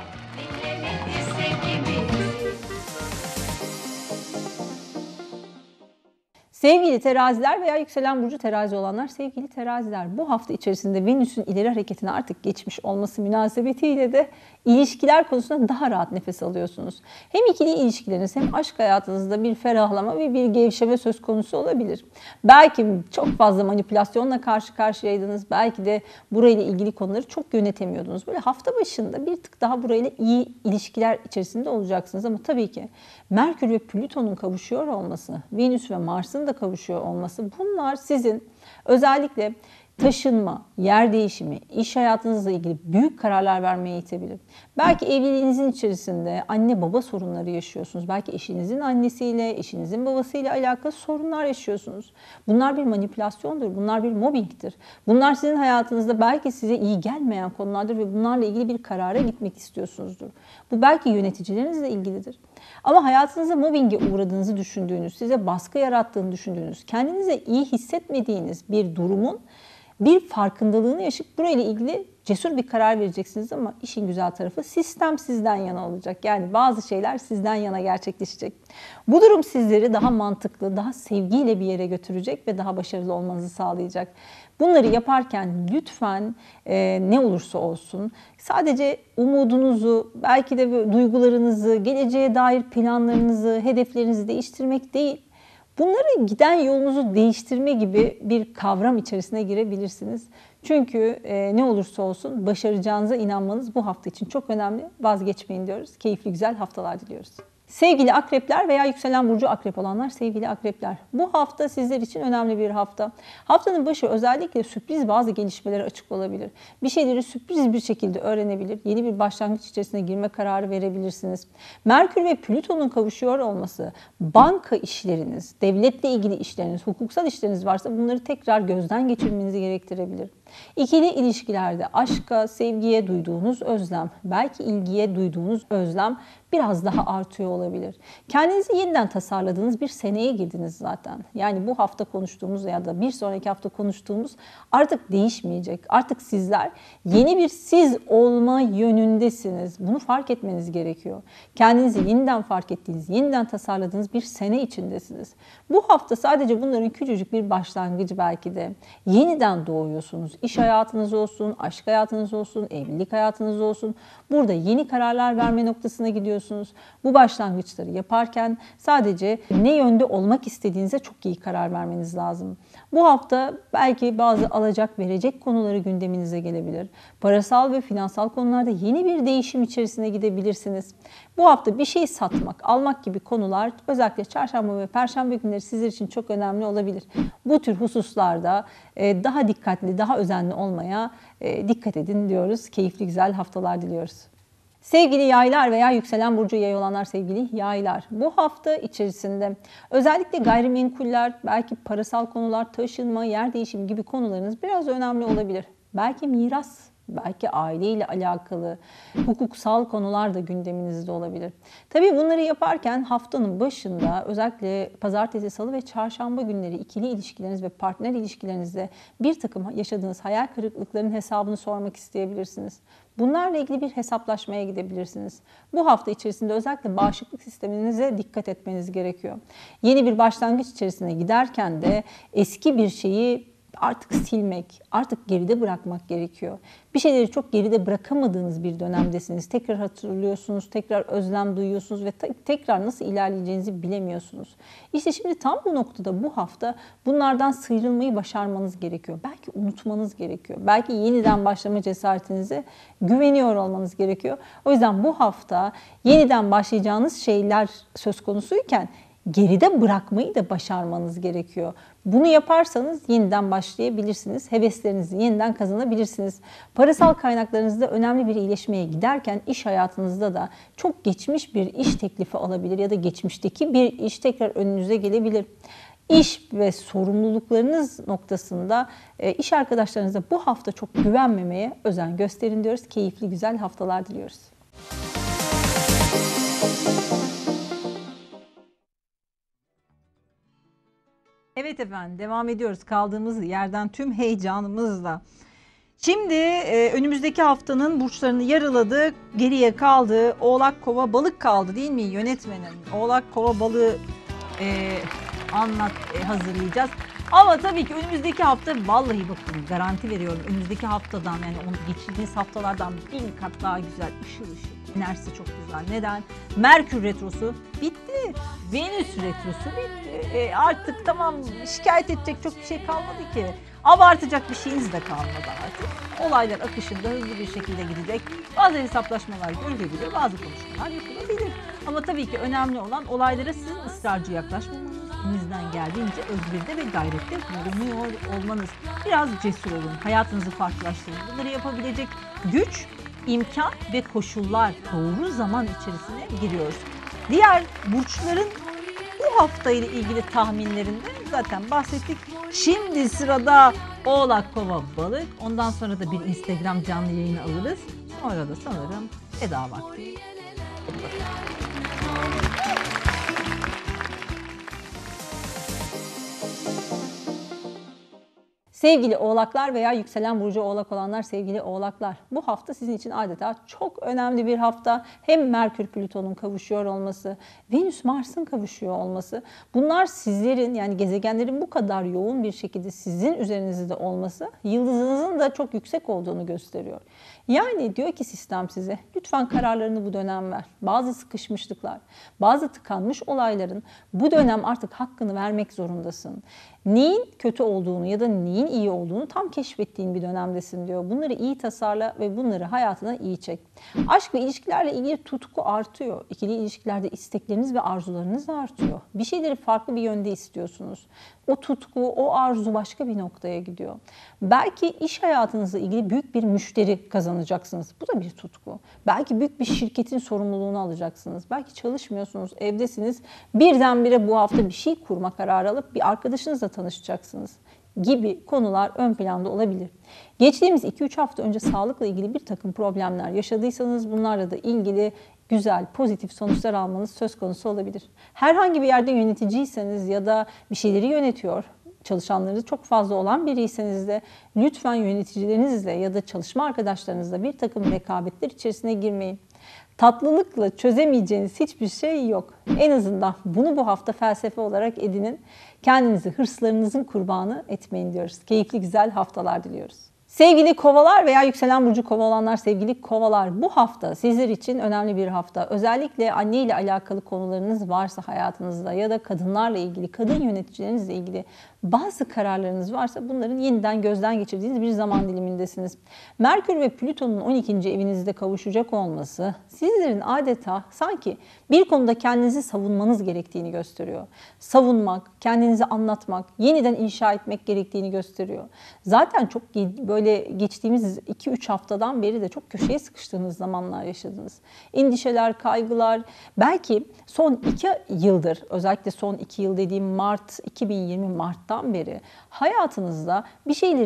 Sevgili teraziler veya yükselen burcu terazi olanlar, sevgili teraziler, bu hafta içerisinde Venüs'ün ileri hareketine artık geçmiş olması münasebetiyle de ilişkiler konusunda daha rahat nefes alıyorsunuz. Hem ikili ilişkileriniz hem aşk hayatınızda bir ferahlama ve bir gevşeme söz konusu olabilir. Belki çok fazla manipülasyonla karşı karşıyaydınız. Belki de burayla ilgili konuları çok yönetemiyordunuz. Böyle hafta başında bir tık daha burayla iyi ilişkiler içerisinde olacaksınız. Ama tabii ki Merkür ve Plüton'un kavuşuyor olması, Venüs ve Mars'ın da kavuşuyor olması, bunlar sizin özellikle taşınma, yer değişimi, iş hayatınızla ilgili büyük kararlar vermeye itebilir. Belki evliliğinizin içerisinde anne baba sorunları yaşıyorsunuz. Belki eşinizin annesiyle, eşinizin babasıyla alakalı sorunlar yaşıyorsunuz. Bunlar bir manipülasyondur, bunlar bir mobbingtir. Bunlar sizin hayatınızda belki size iyi gelmeyen konulardır ve bunlarla ilgili bir karara gitmek istiyorsunuzdur. Bu belki yöneticilerinizle ilgilidir. Ama hayatınızda mobbinge uğradığınızı düşündüğünüz, size baskı yarattığını düşündüğünüz, kendinize iyi hissetmediğiniz bir durumun bir farkındalığını yaşayıp burayla ilgili cesur bir karar vereceksiniz ama işin güzel tarafı sistem sizden yana olacak. Yani bazı şeyler sizden yana gerçekleşecek. Bu durum sizleri daha mantıklı, daha sevgiyle bir yere götürecek ve daha başarılı olmanızı sağlayacak. Bunları yaparken lütfen ne olursa olsun sadece umudunuzu, belki de duygularınızı, geleceğe dair planlarınızı, hedeflerinizi değiştirmek değil, bunları giden yolunuzu değiştirme gibi bir kavram içerisine girebilirsiniz. Çünkü ne olursa olsun başaracağınıza inanmanız bu hafta için çok önemli. Vazgeçmeyin diyoruz. Keyifli güzel haftalar diliyoruz. Sevgili akrepler veya yükselen burcu akrep olanlar, sevgili akrepler. Bu hafta sizler için önemli bir hafta. Haftanın başı özellikle sürpriz bazı gelişmelere açık olabilir. Bir şeyleri sürpriz bir şekilde öğrenebilir. Yeni bir başlangıç içerisine girme kararı verebilirsiniz. Merkür ve Plüton'un kavuşuyor olması, banka işleriniz, devletle ilgili işleriniz, hukuksal işleriniz varsa bunları tekrar gözden geçirmenizi gerektirebilir. İkili ilişkilerde aşka, sevgiye duyduğunuz özlem, belki ilgiye duyduğunuz özlem biraz daha artıyor olabilir. Kendinizi yeniden tasarladığınız bir seneye girdiniz zaten. Yani bu hafta konuştuğumuz ya da bir sonraki hafta konuştuğumuz artık değişmeyecek. Artık sizler yeni bir siz olma yönündesiniz. Bunu fark etmeniz gerekiyor. Kendinizi yeniden fark ettiğiniz, yeniden tasarladığınız bir sene içindesiniz. Bu hafta sadece bunların küçücük bir başlangıcı belki de. Yeniden doğuyorsunuz. İş hayatınız olsun, aşk hayatınız olsun, evlilik hayatınız olsun. Burada yeni kararlar verme noktasına gidiyorsunuz. Bu başlangıçları yaparken sadece ne yönde olmak istediğinize çok iyi karar vermeniz lazım. Bu hafta belki bazı alacak verecek konuları gündeminize gelebilir. Parasal ve finansal konularda yeni bir değişim içerisine gidebilirsiniz. Bu hafta bir şey satmak, almak gibi konular özellikle çarşamba ve perşembe günleri sizler için çok önemli olabilir. Bu tür hususlarda daha dikkatli, daha özenli olmaya dikkat edin diyoruz. Keyifli güzel haftalar diliyoruz. Sevgili yaylar veya yükselen burcu yay olanlar, sevgili yaylar. Bu hafta içerisinde özellikle gayrimenkuller, belki parasal konular, taşınma, yer değişimi gibi konularınız biraz önemli olabilir. Belki miras, belki aileyle alakalı hukuksal konular da gündeminizde olabilir. Tabii bunları yaparken haftanın başında özellikle pazartesi, salı ve çarşamba günleri ikili ilişkileriniz ve partner ilişkilerinizde bir takım yaşadığınız hayal kırıklıklarının hesabını sormak isteyebilirsiniz. Bunlarla ilgili bir hesaplaşmaya gidebilirsiniz. Bu hafta içerisinde özellikle bağışıklık sisteminize dikkat etmeniz gerekiyor. Yeni bir başlangıç içerisine giderken de eski bir şeyi artık silmek, artık geride bırakmak gerekiyor. Bir şeyleri çok geride bırakamadığınız bir dönemdesiniz. Tekrar hatırlıyorsunuz, tekrar özlem duyuyorsunuz ve tekrar nasıl ilerleyeceğinizi bilemiyorsunuz. İşte şimdi tam bu noktada bu hafta bunlardan sıyrılmayı başarmanız gerekiyor. Belki unutmanız gerekiyor. Belki yeniden başlama cesaretinize güveniyor olmanız gerekiyor. O yüzden bu hafta yeniden başlayacağınız şeyler söz konusuyken geride bırakmayı da başarmanız gerekiyor. Bunu yaparsanız yeniden başlayabilirsiniz. Heveslerinizi yeniden kazanabilirsiniz. Parasal kaynaklarınızda önemli bir iyileşmeye giderken iş hayatınızda da çok geçmiş bir iş teklifi alabilir ya da geçmişteki bir iş tekrar önünüze gelebilir. İş ve sorumluluklarınız noktasında iş arkadaşlarınıza bu hafta çok güvenmemeye özen gösterin diyoruz. Keyifli, güzel haftalar diliyoruz. Evet efendim, devam ediyoruz kaldığımız yerden tüm heyecanımızla. Şimdi önümüzdeki haftanın burçlarını yarıladık. Geriye kaldı Oğlak, Kova, Balık kaldı değil mi yönetmenim? Oğlak, Kova, Balığı hazırlayacağız. Ama tabii ki önümüzdeki hafta vallahi bakın garanti veriyorum. Önümüzdeki haftadan yani geçirdiğiniz haftalardan 1000 kat daha güzel, ışıl ışıl. Enerjisi çok güzel. Neden? Merkür retrosu bitti. Venüs retrosu bitti. Artık tamam, şikayet edecek çok bir şey kalmadı ki. Abartacak bir şeyiniz de kalmadı artık. Olaylar akışında hızlı bir şekilde gidecek. Bazı hesaplaşmalar görülebilir, bazı konuşmalar yapılabilir. Ama tabii ki önemli olan olaylara sizin ısrarcı yaklaşmamanız, elinizden geldiğince özveride ve gayrette bulunuyor olmanız. Biraz cesur olun, hayatınızı farklılaştırın. Bunları yapabilecek güç, imkan ve koşullar, doğru zaman içerisine giriyoruz. Diğer burçların bu hafta ile ilgili tahminlerinde zaten bahsettik. Şimdi sırada Oğlak, Kova, Balık. Ondan sonra da bir Instagram canlı yayını alırız. Sonra da sanırım veda vakti. Hadi bakalım. Sevgili oğlaklar veya yükselen burcu oğlak olanlar, sevgili oğlaklar, bu hafta sizin için adeta çok önemli bir hafta. Hem Merkür Plüton'un kavuşuyor olması, Venüs Mars'ın kavuşuyor olması, bunlar sizlerin yani gezegenlerin bu kadar yoğun bir şekilde sizin üzerinizde olması, yıldızınızın da çok yüksek olduğunu gösteriyor. Yani diyor ki sistem size, lütfen kararlarını bu dönem ver. Bazı sıkışmışlıklar, bazı tıkanmış olayların bu dönem artık hakkını vermek zorundasın. Neyin kötü olduğunu ya da neyin iyi olduğunu tam keşfettiğin bir dönemdesin diyor. Bunları iyi tasarla ve bunları hayatına iyi çek. Aşk ve ilişkilerle ilgili tutku artıyor. İkili ilişkilerde istekleriniz ve arzularınız artıyor. Bir şeyleri farklı bir yönde istiyorsunuz. O tutku, o arzu başka bir noktaya gidiyor. Belki iş hayatınızla ilgili büyük bir müşteri kazanacaksınız. Bu da bir tutku. Belki büyük bir şirketin sorumluluğunu alacaksınız. Belki çalışmıyorsunuz, evdesiniz. Birdenbire bu hafta bir şey kurma kararı alıp bir arkadaşınızla tanışacaksınız gibi konular ön planda olabilir. Geçtiğimiz 2-3 hafta önce sağlıkla ilgili bir takım problemler yaşadıysanız bunlarla da ilgili güzel, pozitif sonuçlar almanız söz konusu olabilir. Herhangi bir yerde yöneticiyseniz ya da bir şeyleri yönetiyor, çalışanları çok fazla olan biriyseniz de lütfen yöneticilerinizle ya da çalışma arkadaşlarınızla bir takım rekabetler içerisine girmeyin. Tatlılıkla çözemeyeceğiniz hiçbir şey yok. En azından bunu bu hafta felsefe olarak edinin. Kendinizi hırslarınızın kurbanı etmeyin diyoruz. Keyifli güzel haftalar diliyoruz. Sevgili kovalar veya yükselen burcu kova olanlar, sevgili kovalar, bu hafta sizler için önemli bir hafta. Özellikle anne ile alakalı konularınız varsa hayatınızda ya da kadınlarla ilgili, kadın yöneticilerinizle ilgili bazı kararlarınız varsa bunların yeniden gözden geçirdiğiniz bir zaman dilimindesiniz. Merkür ve Plüton'un 12. evinizde kavuşacak olması sizlerin adeta sanki bir konuda kendinizi savunmanız gerektiğini gösteriyor. Savunmak, kendinizi anlatmak, yeniden inşa etmek gerektiğini gösteriyor. Zaten çok böyle geçtiğimiz 2-3 haftadan beri de çok köşeye sıkıştığınız zamanlar yaşadınız. Endişeler, kaygılar, belki son 2 yıldır, özellikle son 2 yıl dediğim 2020 Mart'tan beri hayatınızda bir şeyleri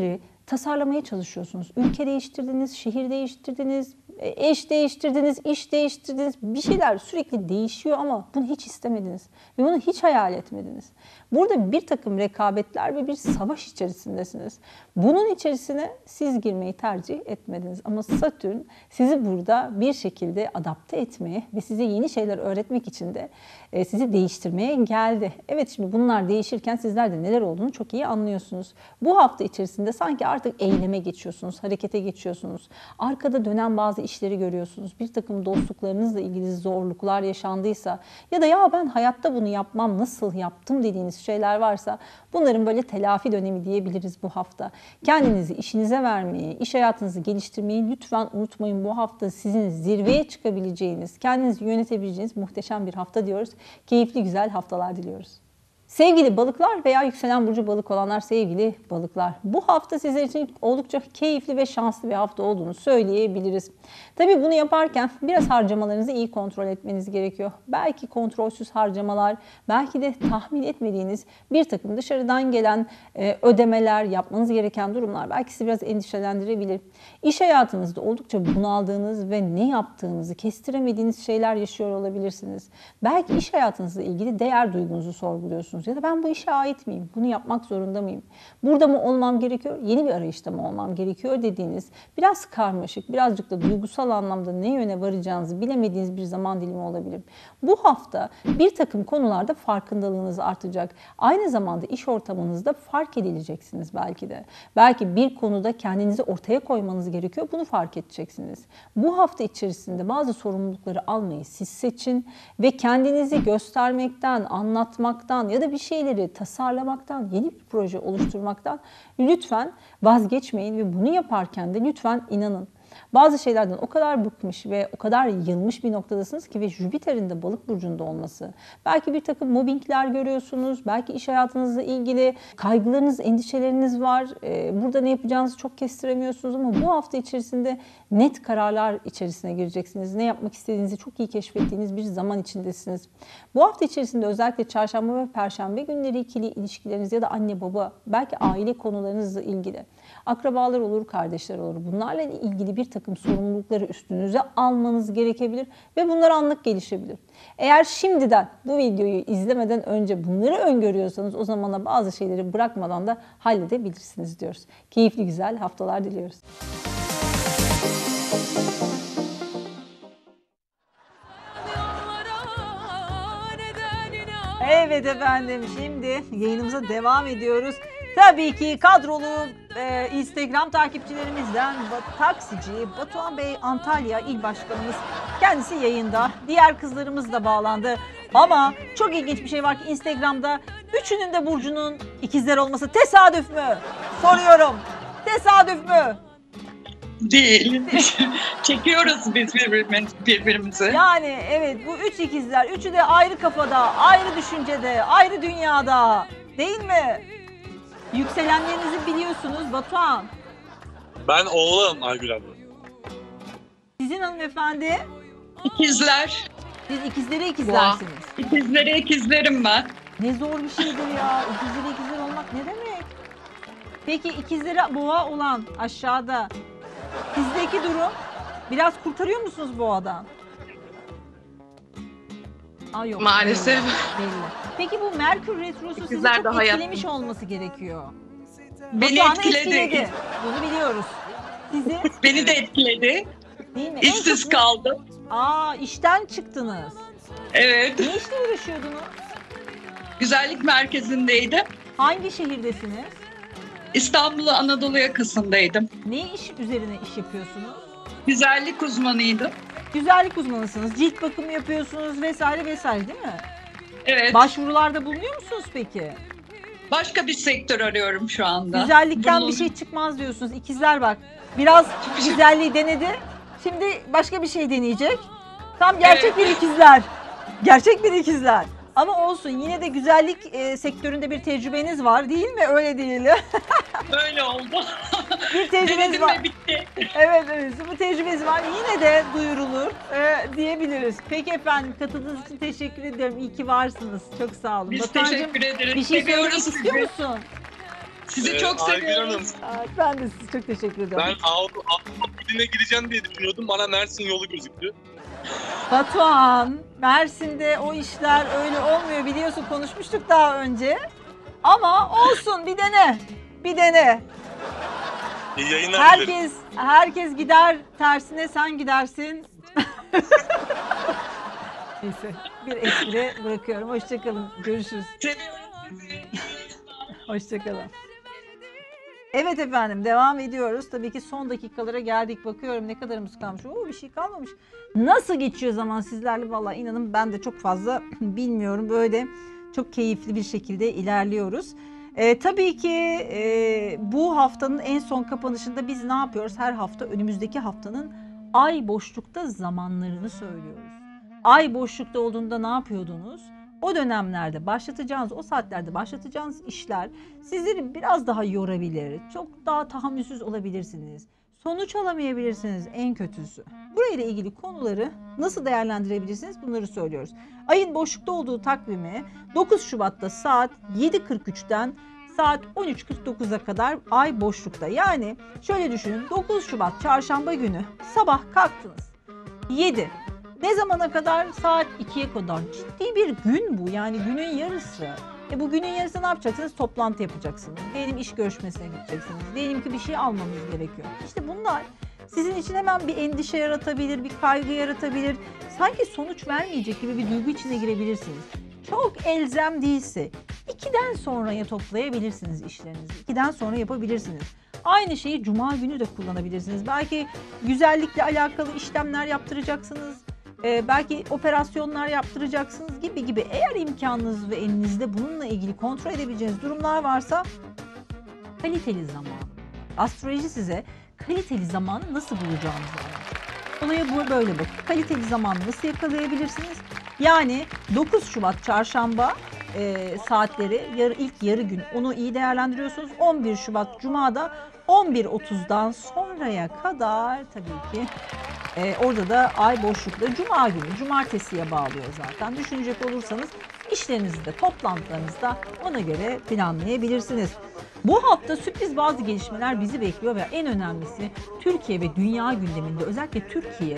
tasarlamaya çalışıyorsunuz. Ülke değiştirdiniz, şehir değiştirdiniz, eş değiştirdiniz, iş değiştirdiniz. Bir şeyler sürekli değişiyor ama bunu hiç istemediniz ve bunu hiç hayal etmediniz. Burada bir takım rekabetler ve bir savaş içerisindesiniz. Bunun içerisine siz girmeyi tercih etmediniz. Ama Satürn sizi burada bir şekilde adapte etmeye ve size yeni şeyler öğretmek için de sizi değiştirmeye geldi. Evet, şimdi bunlar değişirken sizler de neler olduğunu çok iyi anlıyorsunuz. Bu hafta içerisinde sanki artık eyleme geçiyorsunuz, harekete geçiyorsunuz. Arkada dönen bazı işleri görüyorsunuz. Bir takım dostluklarınızla ilgili zorluklar yaşandıysa ya da ya ben hayatta bunu yapmam, nasıl yaptım dediğiniz şeyler varsa bunların böyle telafi dönemi diyebiliriz bu hafta. Kendinizi işinize vermeyi, iş hayatınızı geliştirmeyi lütfen unutmayın. Bu hafta sizin zirveye çıkabileceğiniz, kendinizi yönetebileceğiniz muhteşem bir hafta diyoruz. Keyifli, güzel haftalar diliyoruz. Sevgili balıklar veya yükselen burcu balık olanlar, sevgili balıklar, bu hafta sizler için oldukça keyifli ve şanslı bir hafta olduğunu söyleyebiliriz. Tabii bunu yaparken biraz harcamalarınızı iyi kontrol etmeniz gerekiyor. Belki kontrolsüz harcamalar, belki de tahmin etmediğiniz bir takım dışarıdan gelen ödemeler, yapmanız gereken durumlar belki sizi biraz endişelendirebilir. İş hayatınızda oldukça bunaldığınız ve ne yaptığınızı kestiremediğiniz şeyler yaşıyor olabilirsiniz. Belki iş hayatınızla ilgili değer duygunuzu sorguluyorsunuz. Ya da ben bu işe ait miyim? Bunu yapmak zorunda mıyım? Burada mı olmam gerekiyor? Yeni bir arayışta mı olmam gerekiyor dediğiniz, biraz karmaşık, birazcık da duygusal anlamda ne yöne varacağınızı bilemediğiniz bir zaman dilimi olabilir. Bu hafta bir takım konularda farkındalığınız artacak. Aynı zamanda iş ortamınızda fark edileceksiniz belki de. Belki bir konuda kendinizi ortaya koymanız gerekiyor. Bunu fark edeceksiniz. Bu hafta içerisinde bazı sorumlulukları almayı siz seçin ve kendinizi göstermekten, anlatmaktan ya da bir şeyleri tasarlamaktan, yeni bir proje oluşturmaktan lütfen vazgeçmeyin ve bunu yaparken de lütfen inanın. Bazı şeylerden o kadar bıkmış ve o kadar yılmış bir noktadasınız ki ve Jüpiter'in de balık burcunda olması. Belki bir takım mobbingler görüyorsunuz, belki iş hayatınızla ilgili kaygılarınız, endişeleriniz var. Burada ne yapacağınızı çok kestiremiyorsunuz ama bu hafta içerisinde net kararlar içerisine gireceksiniz. Ne yapmak istediğinizi çok iyi keşfettiğiniz bir zaman içindesiniz. Bu hafta içerisinde özellikle çarşamba ve perşembe günleri ikili ilişkileriniz ya da anne baba, belki aile konularınızla ilgili, akrabalar olur, kardeşler olur. Bunlarla ilgili bir takım sorumlulukları üstünüze almanız gerekebilir ve bunlar anlık gelişebilir. Eğer şimdiden bu videoyu izlemeden önce bunları öngörüyorsanız o zamana bazı şeyleri bırakmadan da halledebilirsiniz diyoruz. Keyifli, güzel haftalar diliyoruz. Evet efendim, şimdi yayınımıza devam ediyoruz. Tabii ki kadrolu Instagram takipçilerimizden taksici Batuhan Bey, Antalya İl Başkanımız, kendisi yayında. Diğer kızlarımız da bağlandı. Ama çok ilginç bir şey var ki Instagram'da üçünün de burcunun ikizler olması tesadüf mü? Soruyorum. Tesadüf mü? Değil. Çekiyoruz biz birbirimizi. Yani evet, bu üç ikizler, üçü de ayrı kafada, ayrı düşüncede, ayrı dünyada. Değil mi? Yükselenlerinizi biliyorsunuz Batuhan. Ben oğlum Aygül abla. Sizin hanımefendi? İkizler. Siz ikizlere ikizlersiniz. İkizlere ikizlerim ben. Ne zor bir şeydir ya. İkizlere ikizler olmak ne demek? Peki ikizlere boğa olan aşağıda, sizdeki durum, biraz kurtarıyor musunuz boğadan? Aa, yok. Maalesef. Belli. Peki bu Merkür Retrosu sizi İkizler çok daha etkilemiş olması gerekiyor. Beni Batuhan'ı etkiledi. Bunu biliyoruz. Sizi? Beni de etkiledi. Değil mi? İşsiz kaldım. Aa, işten çıktınız. Evet. Ne işle uğraşıyordunuz? Güzellik merkezindeydim. Hangi şehirdesiniz? İstanbul Anadolu yakasındaydım. Ne iş üzerine iş yapıyorsunuz? Güzellik uzmanıydım. Güzellik uzmanısınız. Cilt bakımı yapıyorsunuz vesaire vesaire değil mi? Evet. Başvurularda bulunuyor musunuz peki? Başka bir sektör arıyorum şu anda. Güzellikten bir şey çıkmaz diyorsunuz. İkizler bak. Biraz güzelliği denedi. Şimdi başka bir şey deneyecek. Tam gerçek bir ikizler. Gerçek bir ikizler. Ama olsun, yine de güzellik sektöründe bir tecrübeniz var değil mi? Öyle değil. Öyle oldu. Bir tecrübeniz var. Bitti. Evet, bu tecrübeniz var. Yine de duyurulur diyebiliriz. Peki efendim, katıldığınız için teşekkür ederim. İyi ki varsınız. Çok sağ olun. Biz Batuhan'cığım, teşekkür ederiz. bir şey söylemek Seviyoruz istiyor sizi. musun? Sizi çok Aygül seviyorum. Hanım, Ben de size çok teşekkür ederim. ben Avrupa Birliği'ne gireceğim diye düşünüyordum. Bana Mersin yolu gözüktü. Batuhan, Mersin'de o işler öyle olmuyor biliyorsun, konuşmuştuk daha önce. Ama olsun, bir dene. Bir dene. İyi yayınlar dilerim. Herkes gider tersine, sen gidersin. Neyse, bir espri bırakıyorum. Hoşçakalın. Görüşürüz. Hoşçakalın. Evet efendim, devam ediyoruz. Tabii ki son dakikalara geldik. Bakıyorum ne kadarımız kalmış. Oo, bir şey kalmamış. Nasıl geçiyor zaman sizlerle? Vallahi inanın ben de çok fazla bilmiyorum. Böyle çok keyifli bir şekilde ilerliyoruz. Tabii ki bu haftanın en son kapanışında biz ne yapıyoruz? Her hafta önümüzdeki haftanın ay boşlukta zamanlarını söylüyoruz. Ay boşlukta olduğunda ne yapıyordunuz? O dönemlerde başlatacağınız, o saatlerde başlatacağınız işler sizleri biraz daha yorabilir. Çok daha tahammülsüz olabilirsiniz. Sonuç alamayabilirsiniz en kötüsü. Burayla ilgili konuları nasıl değerlendirebilirsiniz, bunları söylüyoruz. Ayın boşlukta olduğu takvimi 9 Şubat'ta saat 7.43'ten saat 13.49'a kadar ay boşlukta. Yani şöyle düşünün, 9 Şubat çarşamba günü sabah kalktınız. 7. Ne zamana kadar? Saat 2'ye kadar. Ciddi bir gün bu. Yani günün yarısı. Bu günün yarısı ne yapacaksınız? Toplantı yapacaksınız. Diyelim iş görüşmesine gideceksiniz. Diyelim ki bir şey almanız gerekiyor. İşte bunlar sizin için hemen bir endişe yaratabilir, bir kaygı yaratabilir. Sanki sonuç vermeyecek gibi bir duygu içine girebilirsiniz. Çok elzem değilse 2'den sonraya toplayabilirsiniz işlerinizi. 2'den sonra yapabilirsiniz. Aynı şeyi Cuma günü de kullanabilirsiniz. Belki güzellikle alakalı işlemler yaptıracaksınız. Belki operasyonlar yaptıracaksınız gibi. Eğer imkanınız ve elinizde bununla ilgili kontrol edebileceğiniz durumlar varsa kaliteli zaman. Astroloji size kaliteli zamanı nasıl bulacağınızı anlatıyor. Olaya böyle bakın. Kaliteli zamanı nasıl yakalayabilirsiniz? Yani 9 Şubat çarşamba saatleri, ilk yarı gün, onu iyi değerlendiriyorsunuz. 11 Şubat Cuma'da 11.30'dan sonraya kadar tabii ki orada da ay boşlukta Cuma günü, Cumartesiye bağlıyor zaten. Düşünecek olursanız işlerinizi de, toplantılarınızı da ona göre planlayabilirsiniz. Bu hafta sürpriz bazı gelişmeler bizi bekliyor ve en önemlisi Türkiye ve dünya gündeminde, özellikle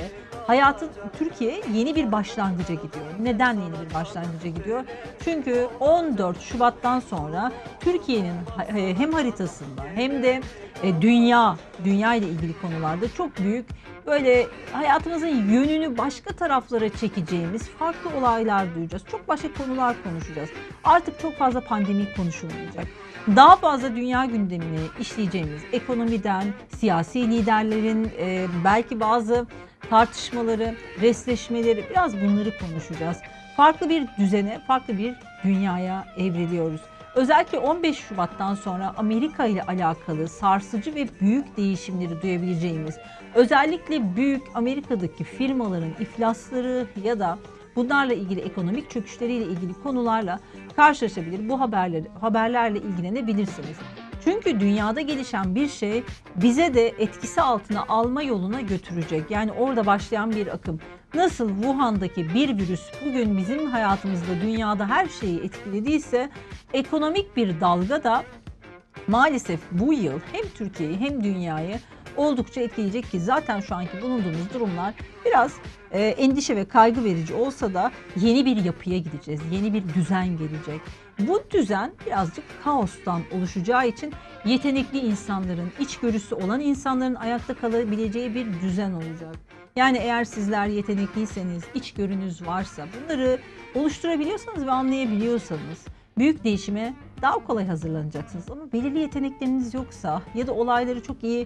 Türkiye yeni bir başlangıca gidiyor. Neden yeni bir başlangıca gidiyor? Çünkü 14 Şubat'tan sonra Türkiye'nin hem haritasında hem de dünya ile ilgili konularda çok büyük, böyle hayatımızın yönünü başka taraflara çekeceğimiz farklı olaylar duyacağız. Çok başka konular konuşacağız. Artık çok fazla pandemi konuşulmayacak. Daha fazla dünya gündemini işleyeceğimiz, ekonomiden, siyasi liderlerin belki bazı tartışmaları, resleşmeleri, biraz bunları konuşacağız. Farklı bir düzene, farklı bir dünyaya evriliyoruz. Özellikle 15 Şubat'tan sonra Amerika ile alakalı sarsıcı ve büyük değişimleri duyabileceğimiz, özellikle büyük Amerika'daki firmaların iflasları ya da bunlarla ilgili ekonomik çöküşleriyle ilgili konularla karşılaşabilir. Bu haberlerle ilgilenebilirsiniz. Çünkü dünyada gelişen bir şey bize de etkisi altına alma yoluna götürecek. Yani orada başlayan bir akım. Nasıl Wuhan'daki bir virüs bugün bizim hayatımızda, dünyada her şeyi etkilediyse, ekonomik bir dalga da maalesef bu yıl hem Türkiye'yi hem dünyayı oldukça etkileyecek ki zaten şu anki bulunduğumuz durumlar biraz endişe ve kaygı verici olsa da yeni bir yapıya gideceğiz. Yeni bir düzen gelecek. Bu düzen birazcık kaostan oluşacağı için yetenekli insanların, içgörüsü olan insanların ayakta kalabileceği bir düzen olacak. Yani eğer sizler yetenekliyseniz, içgörünüz varsa, bunları oluşturabiliyorsanız ve anlayabiliyorsanız büyük değişime daha kolay hazırlanacaksınız. Ama belirli yetenekleriniz yoksa ya da olayları çok iyi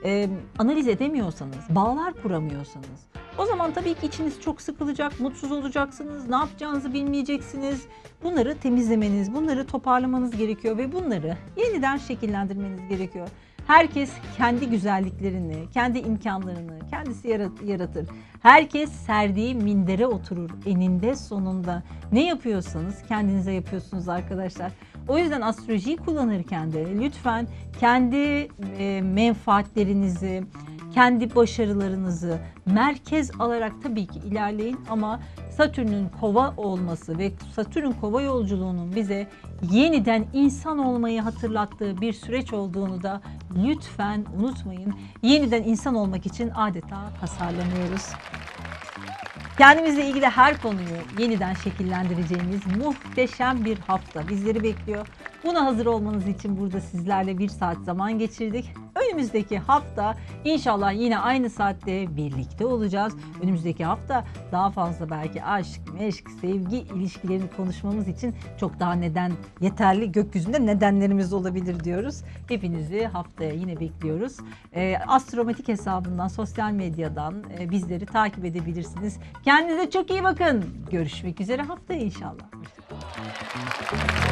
analiz edemiyorsanız, bağlar kuramıyorsanız, o zaman tabii ki içiniz çok sıkılacak, mutsuz olacaksınız, ne yapacağınızı bilmeyeceksiniz. Bunları temizlemeniz, bunları toparlamanız gerekiyor ve bunları yeniden şekillendirmeniz gerekiyor. Herkes kendi güzelliklerini, kendi imkanlarını kendisi yaratır. Herkes serdiği mindere oturur eninde sonunda. Ne yapıyorsanız kendinize yapıyorsunuz arkadaşlar. O yüzden astrolojiyi kullanırken de lütfen kendi menfaatlerinizi, kendi başarılarınızı merkez alarak tabii ki ilerleyin ama Satürn'ün kova olması ve Satürn kova yolculuğunun bize yeniden insan olmayı hatırlattığı bir süreç olduğunu da lütfen unutmayın. Yeniden insan olmak için adeta tasarlanıyoruz. Kendimizle ilgili her konuyu yeniden şekillendireceğimiz muhteşem bir hafta bizleri bekliyor. Buna hazır olmanız için burada sizlerle 1 saat zaman geçirdik. Önümüzdeki hafta inşallah yine aynı saatte birlikte olacağız. Önümüzdeki hafta daha fazla belki aşk, meşk, sevgi ilişkilerini konuşmamız için çok daha neden yeterli gökyüzünde nedenlerimiz olabilir diyoruz. Hepinizi haftaya yine bekliyoruz. Astromatik hesabından, sosyal medyadan bizleri takip edebilirsiniz. Kendinize çok iyi bakın. Görüşmek üzere haftaya inşallah.